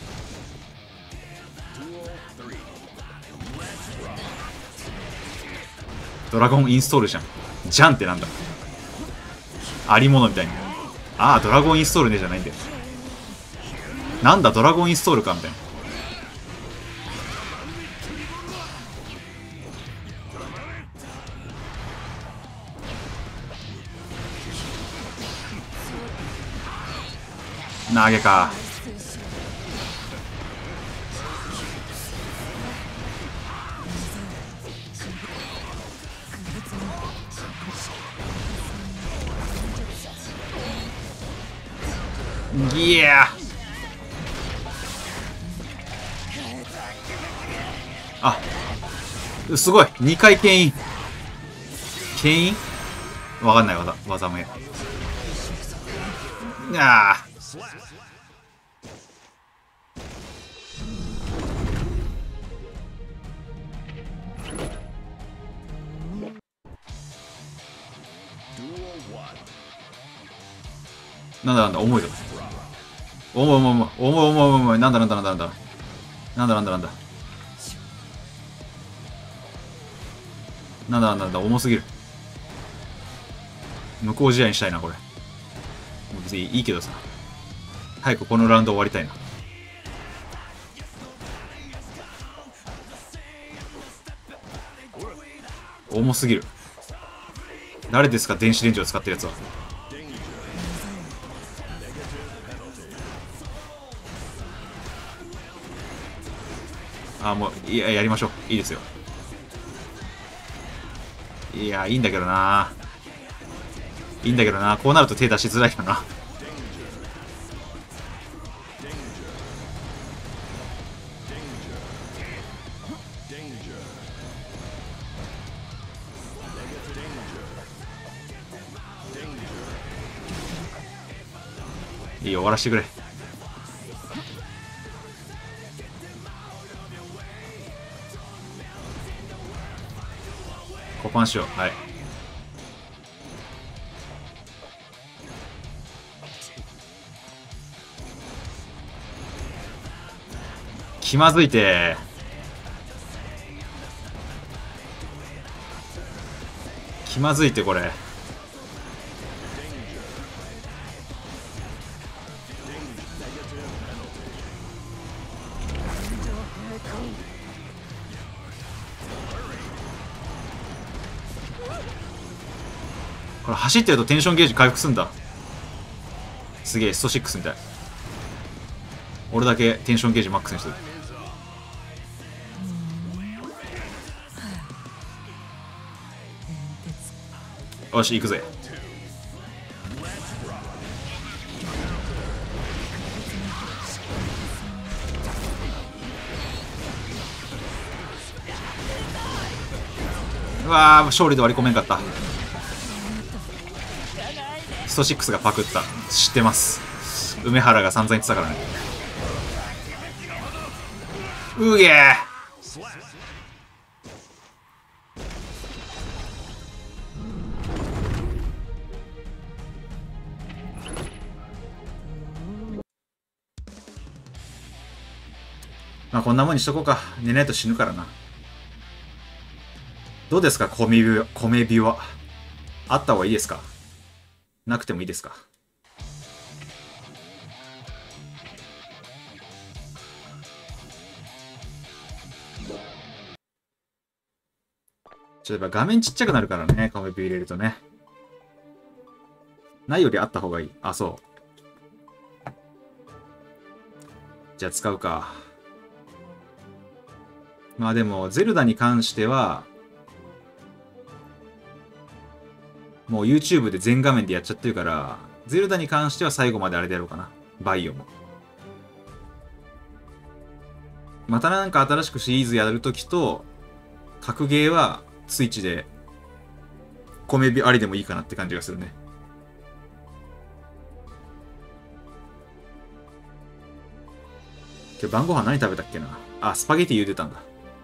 ドラゴンインストールじゃん。じゃんってなんだ。ありものみたいに。ああドラゴンインストールねじゃないんだよ。なんだドラゴンインストールかみたいな。投げか。 ギヤあ、すごいにかい牽引牽引わかんない技技名ああなんだなんだ重いぞ重い重い重い重い重い重い重いなんだなんだなんだなんだなんだなんだなんだなんだなんだなんだ重すぎる無効試合にしたいなこれ別にいいけどさ早くこのラウンド終わりたいな重すぎる誰ですか電子レンジを使ってるやつはあもういややりましょういいですよいやいいんだけどないいんだけどなこうなると手出しづらいかないいよ終わらせてくれコパンしようはい気まずいて気まずいてこれこれ走ってるとテンションゲージ回復すんだすげえストろくみたい俺だけテンションゲージマックスにしてるよし行くぜうわー勝利で割り込めんかったストろくがパクった知ってます梅原が散々言ってたからねうげーまあこんなもんにしとこうか寝ないと死ぬからなどうですか米ビは米ビはあった方がいいですかなくてもいいですかちょっとやっぱ画面ちっちゃくなるからね、米ビ入れるとね。ないよりあった方がいい。あ、そう。じゃあ使うか。まあでも、ゼルダに関しては、もう YouTube で全画面でやっちゃってるから、ゼルダに関しては最後まであれでやろうかな。バイオも。またなんか新しくシリーズやるときと、格ゲーはスイッチで、米火ありでもいいかなって感じがするね。今日晩ご飯何食べたっけなあ、スパゲティ茹でたんだ。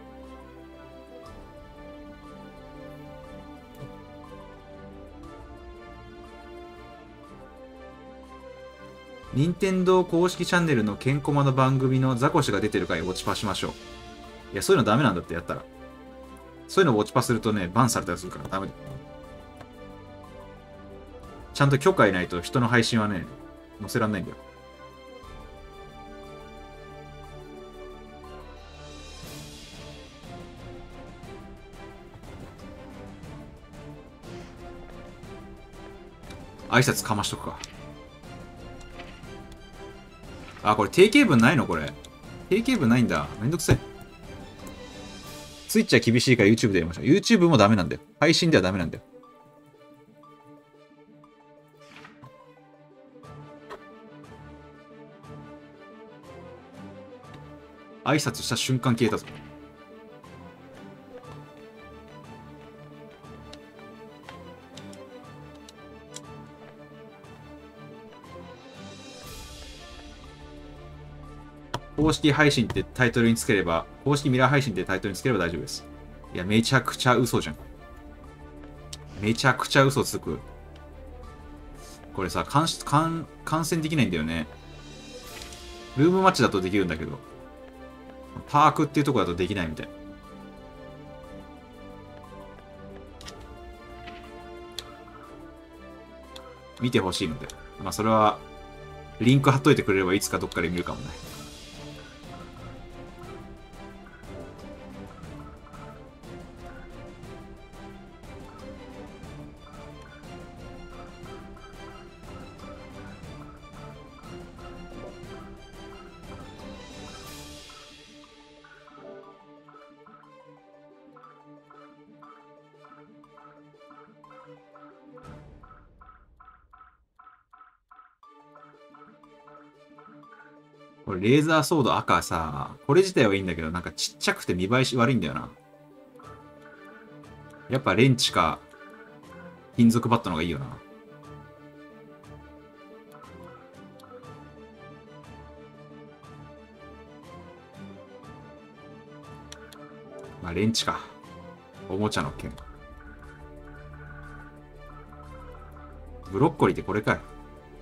任天堂公式チャンネルのケンコマの番組のザコシが出てる回ウォッチパしましょう。いや、そういうのダメなんだってやったら。そういうのウォッチパするとね、バンされたりするからダメだ。ちゃんと許可いないと人の配信はね、載せらんないんだよ。挨拶かましとくか。あ、これ定型文ないのこれ。定型文ないんだ。めんどくせえ。スイッチは厳しいから YouTube でやりましょう。YouTube もダメなんだよ。配信ではダメなんだよ。 挨拶した瞬間消えたぞ。公式配信ってタイトルにつければ、公式ミラー配信ってタイトルにつければ大丈夫です。いや、めちゃくちゃ嘘じゃん。めちゃくちゃ嘘つく。これさ、観観観戦できないんだよね。ルームマッチだとできるんだけど、パークっていうとこだとできないみたい。見てほしいので。まあ、それは、リンク貼っといてくれればいつかどっかで見るかもね。これレーザーソード赤さ、これ自体はいいんだけど、なんかちっちゃくて見栄えし悪いんだよな。やっぱレンチか金属バットの方がいいよな。まあレンチか。おもちゃの剣。ブロッコリーってこれかよ。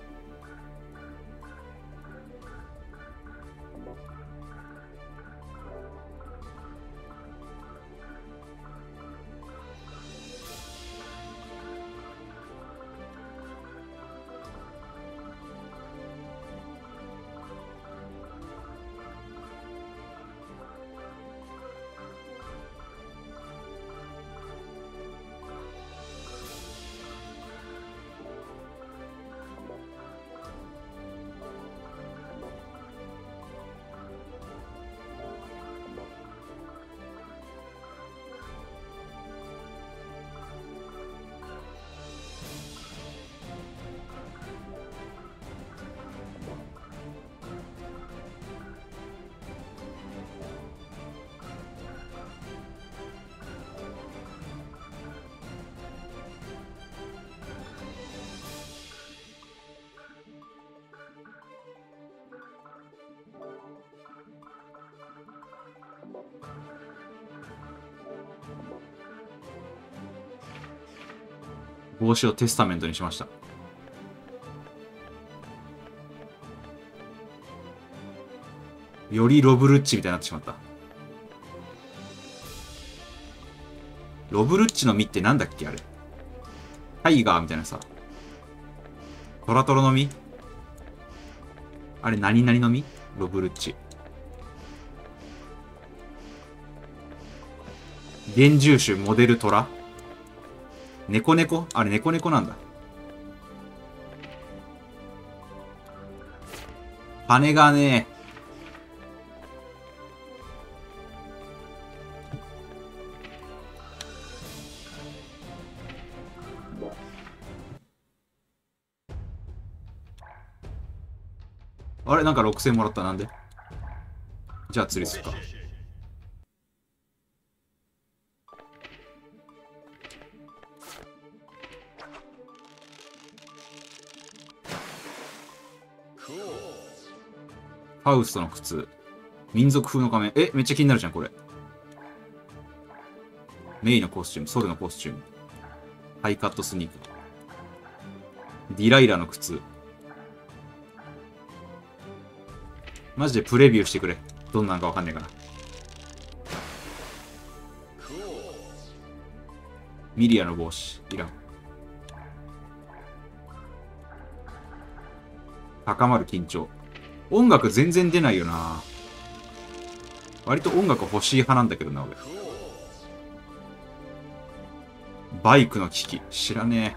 帽子をテスタメントにしました。よりロブルッチみたいになってしまった。ロブルッチの実ってなんだっけあれ。タイガーみたいなさ。トラトロの実あれ何々の実ロブルッチ。幻獣種モデルトラ猫猫あれ猫猫なんだ。羽がねあれなんかろくせんもらった。なんで？じゃあ釣りするか。ファウストの靴。民族風の仮面。え、めっちゃ気になるじゃん、これ。メイのコスチューム、ソルのコスチューム。ハイカットスニーク。ディライラの靴。マジでプレビューしてくれ。どんなのかわかんねえから。ミリアの帽子。いらん。高まる緊張。音楽全然出ないよな。割と音楽欲しい派なんだけどな、俺。バイクの機器。知らね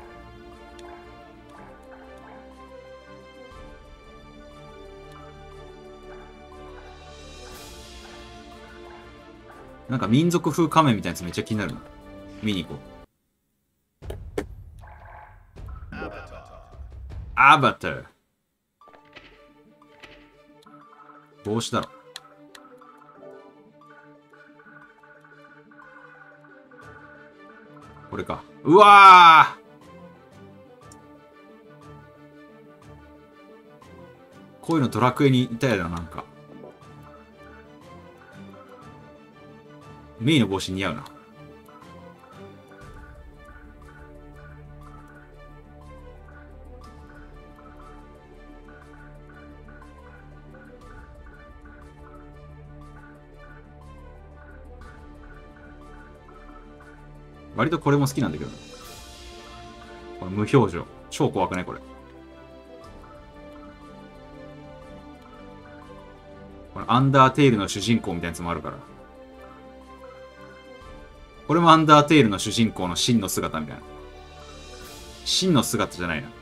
え。なんか民族風仮面みたいなやつめっちゃ気になるな。見に行こう。アバター。帽子だろ。 これか。うわー、こういうのドラクエにいたやろ、なんか。メイの帽子似合うな。割とこれも好きなんだけど。これ無表情。超怖くないこれ。これアンダーテイルの主人公みたいなやつもあるから。これもアンダーテイルの主人公の真の姿みたいな。真の姿じゃないな。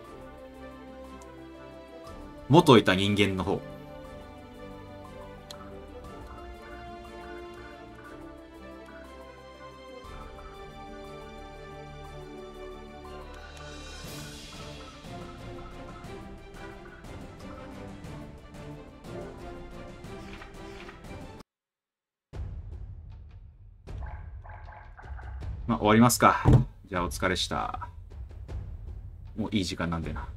元いた人間の方。まあ、終わりますか。じゃあ、お疲れした。もういい時間なんでな。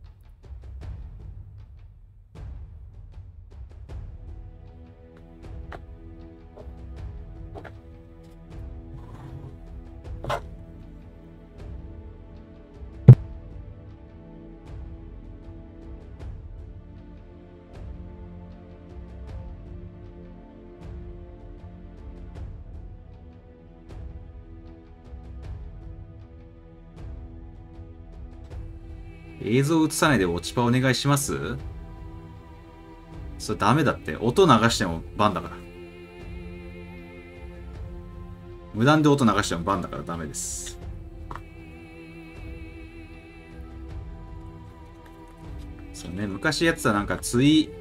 映像映さないで落ちパお願いします？それダメだって。音流してもバンだから。無断で音流してもバンだからダメです。そうね、昔やってたなんかツイ、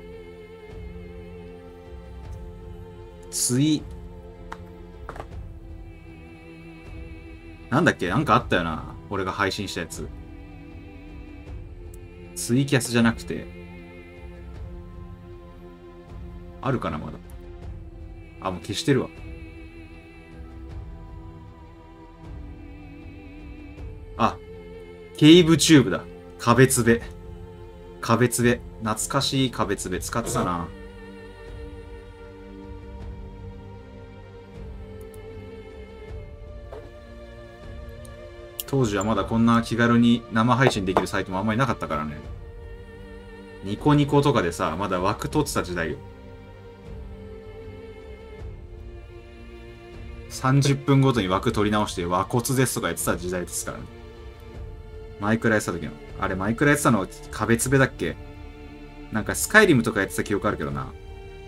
ツイ、なんだっけ、なんかあったよな。俺が配信したやつ。ツイキャスじゃなくて、あるかなまだ。あ、もう消してるわ。あ、ケイブチューブだ。壁つべ。壁つべ。懐かしい壁つべ使ってたな。当時はまだこんな気軽に生配信できるサイトもあんまりなかったからね。ニコニコとかでさ、まだ枠取ってた時代よ。さんじゅっぷんごとに枠取り直して和骨ですとかやってた時代ですからね。マイクラやってた時の。あれ、マイクラやってたの壁つべだっけ？なんかスカイリムとかやってた記憶あるけどな。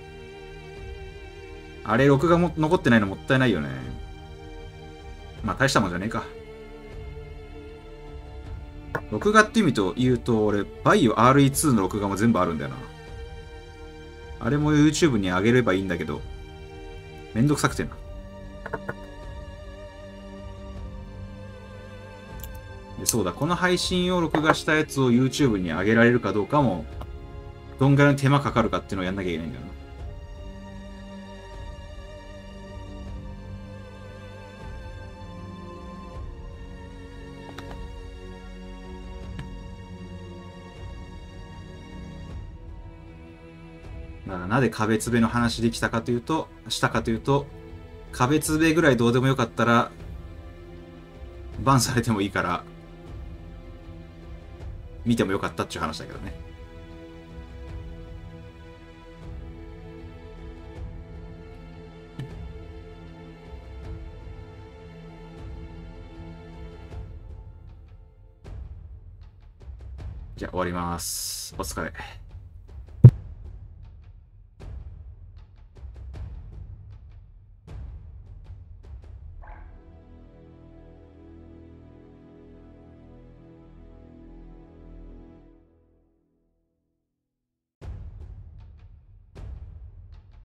あれ、録画も残ってないのもったいないよね。まあ、大したもんじゃねえか。録画って意味と言うと、俺、バイオ アールイーツー の録画も全部あるんだよな。あれも YouTube に上げればいいんだけど、めんどくさくてな。で、そうだ、この配信を録画したやつを YouTube に上げられるかどうかも、どんぐらいの手間かかるかっていうのをやんなきゃいけないんだよな。だからなぜ壁つべの話できたかというと、したかというと、壁つべぐらいどうでもよかったら、バンされてもいいから、見てもよかったっていう話だけどね。じゃあ終わります。お疲れ。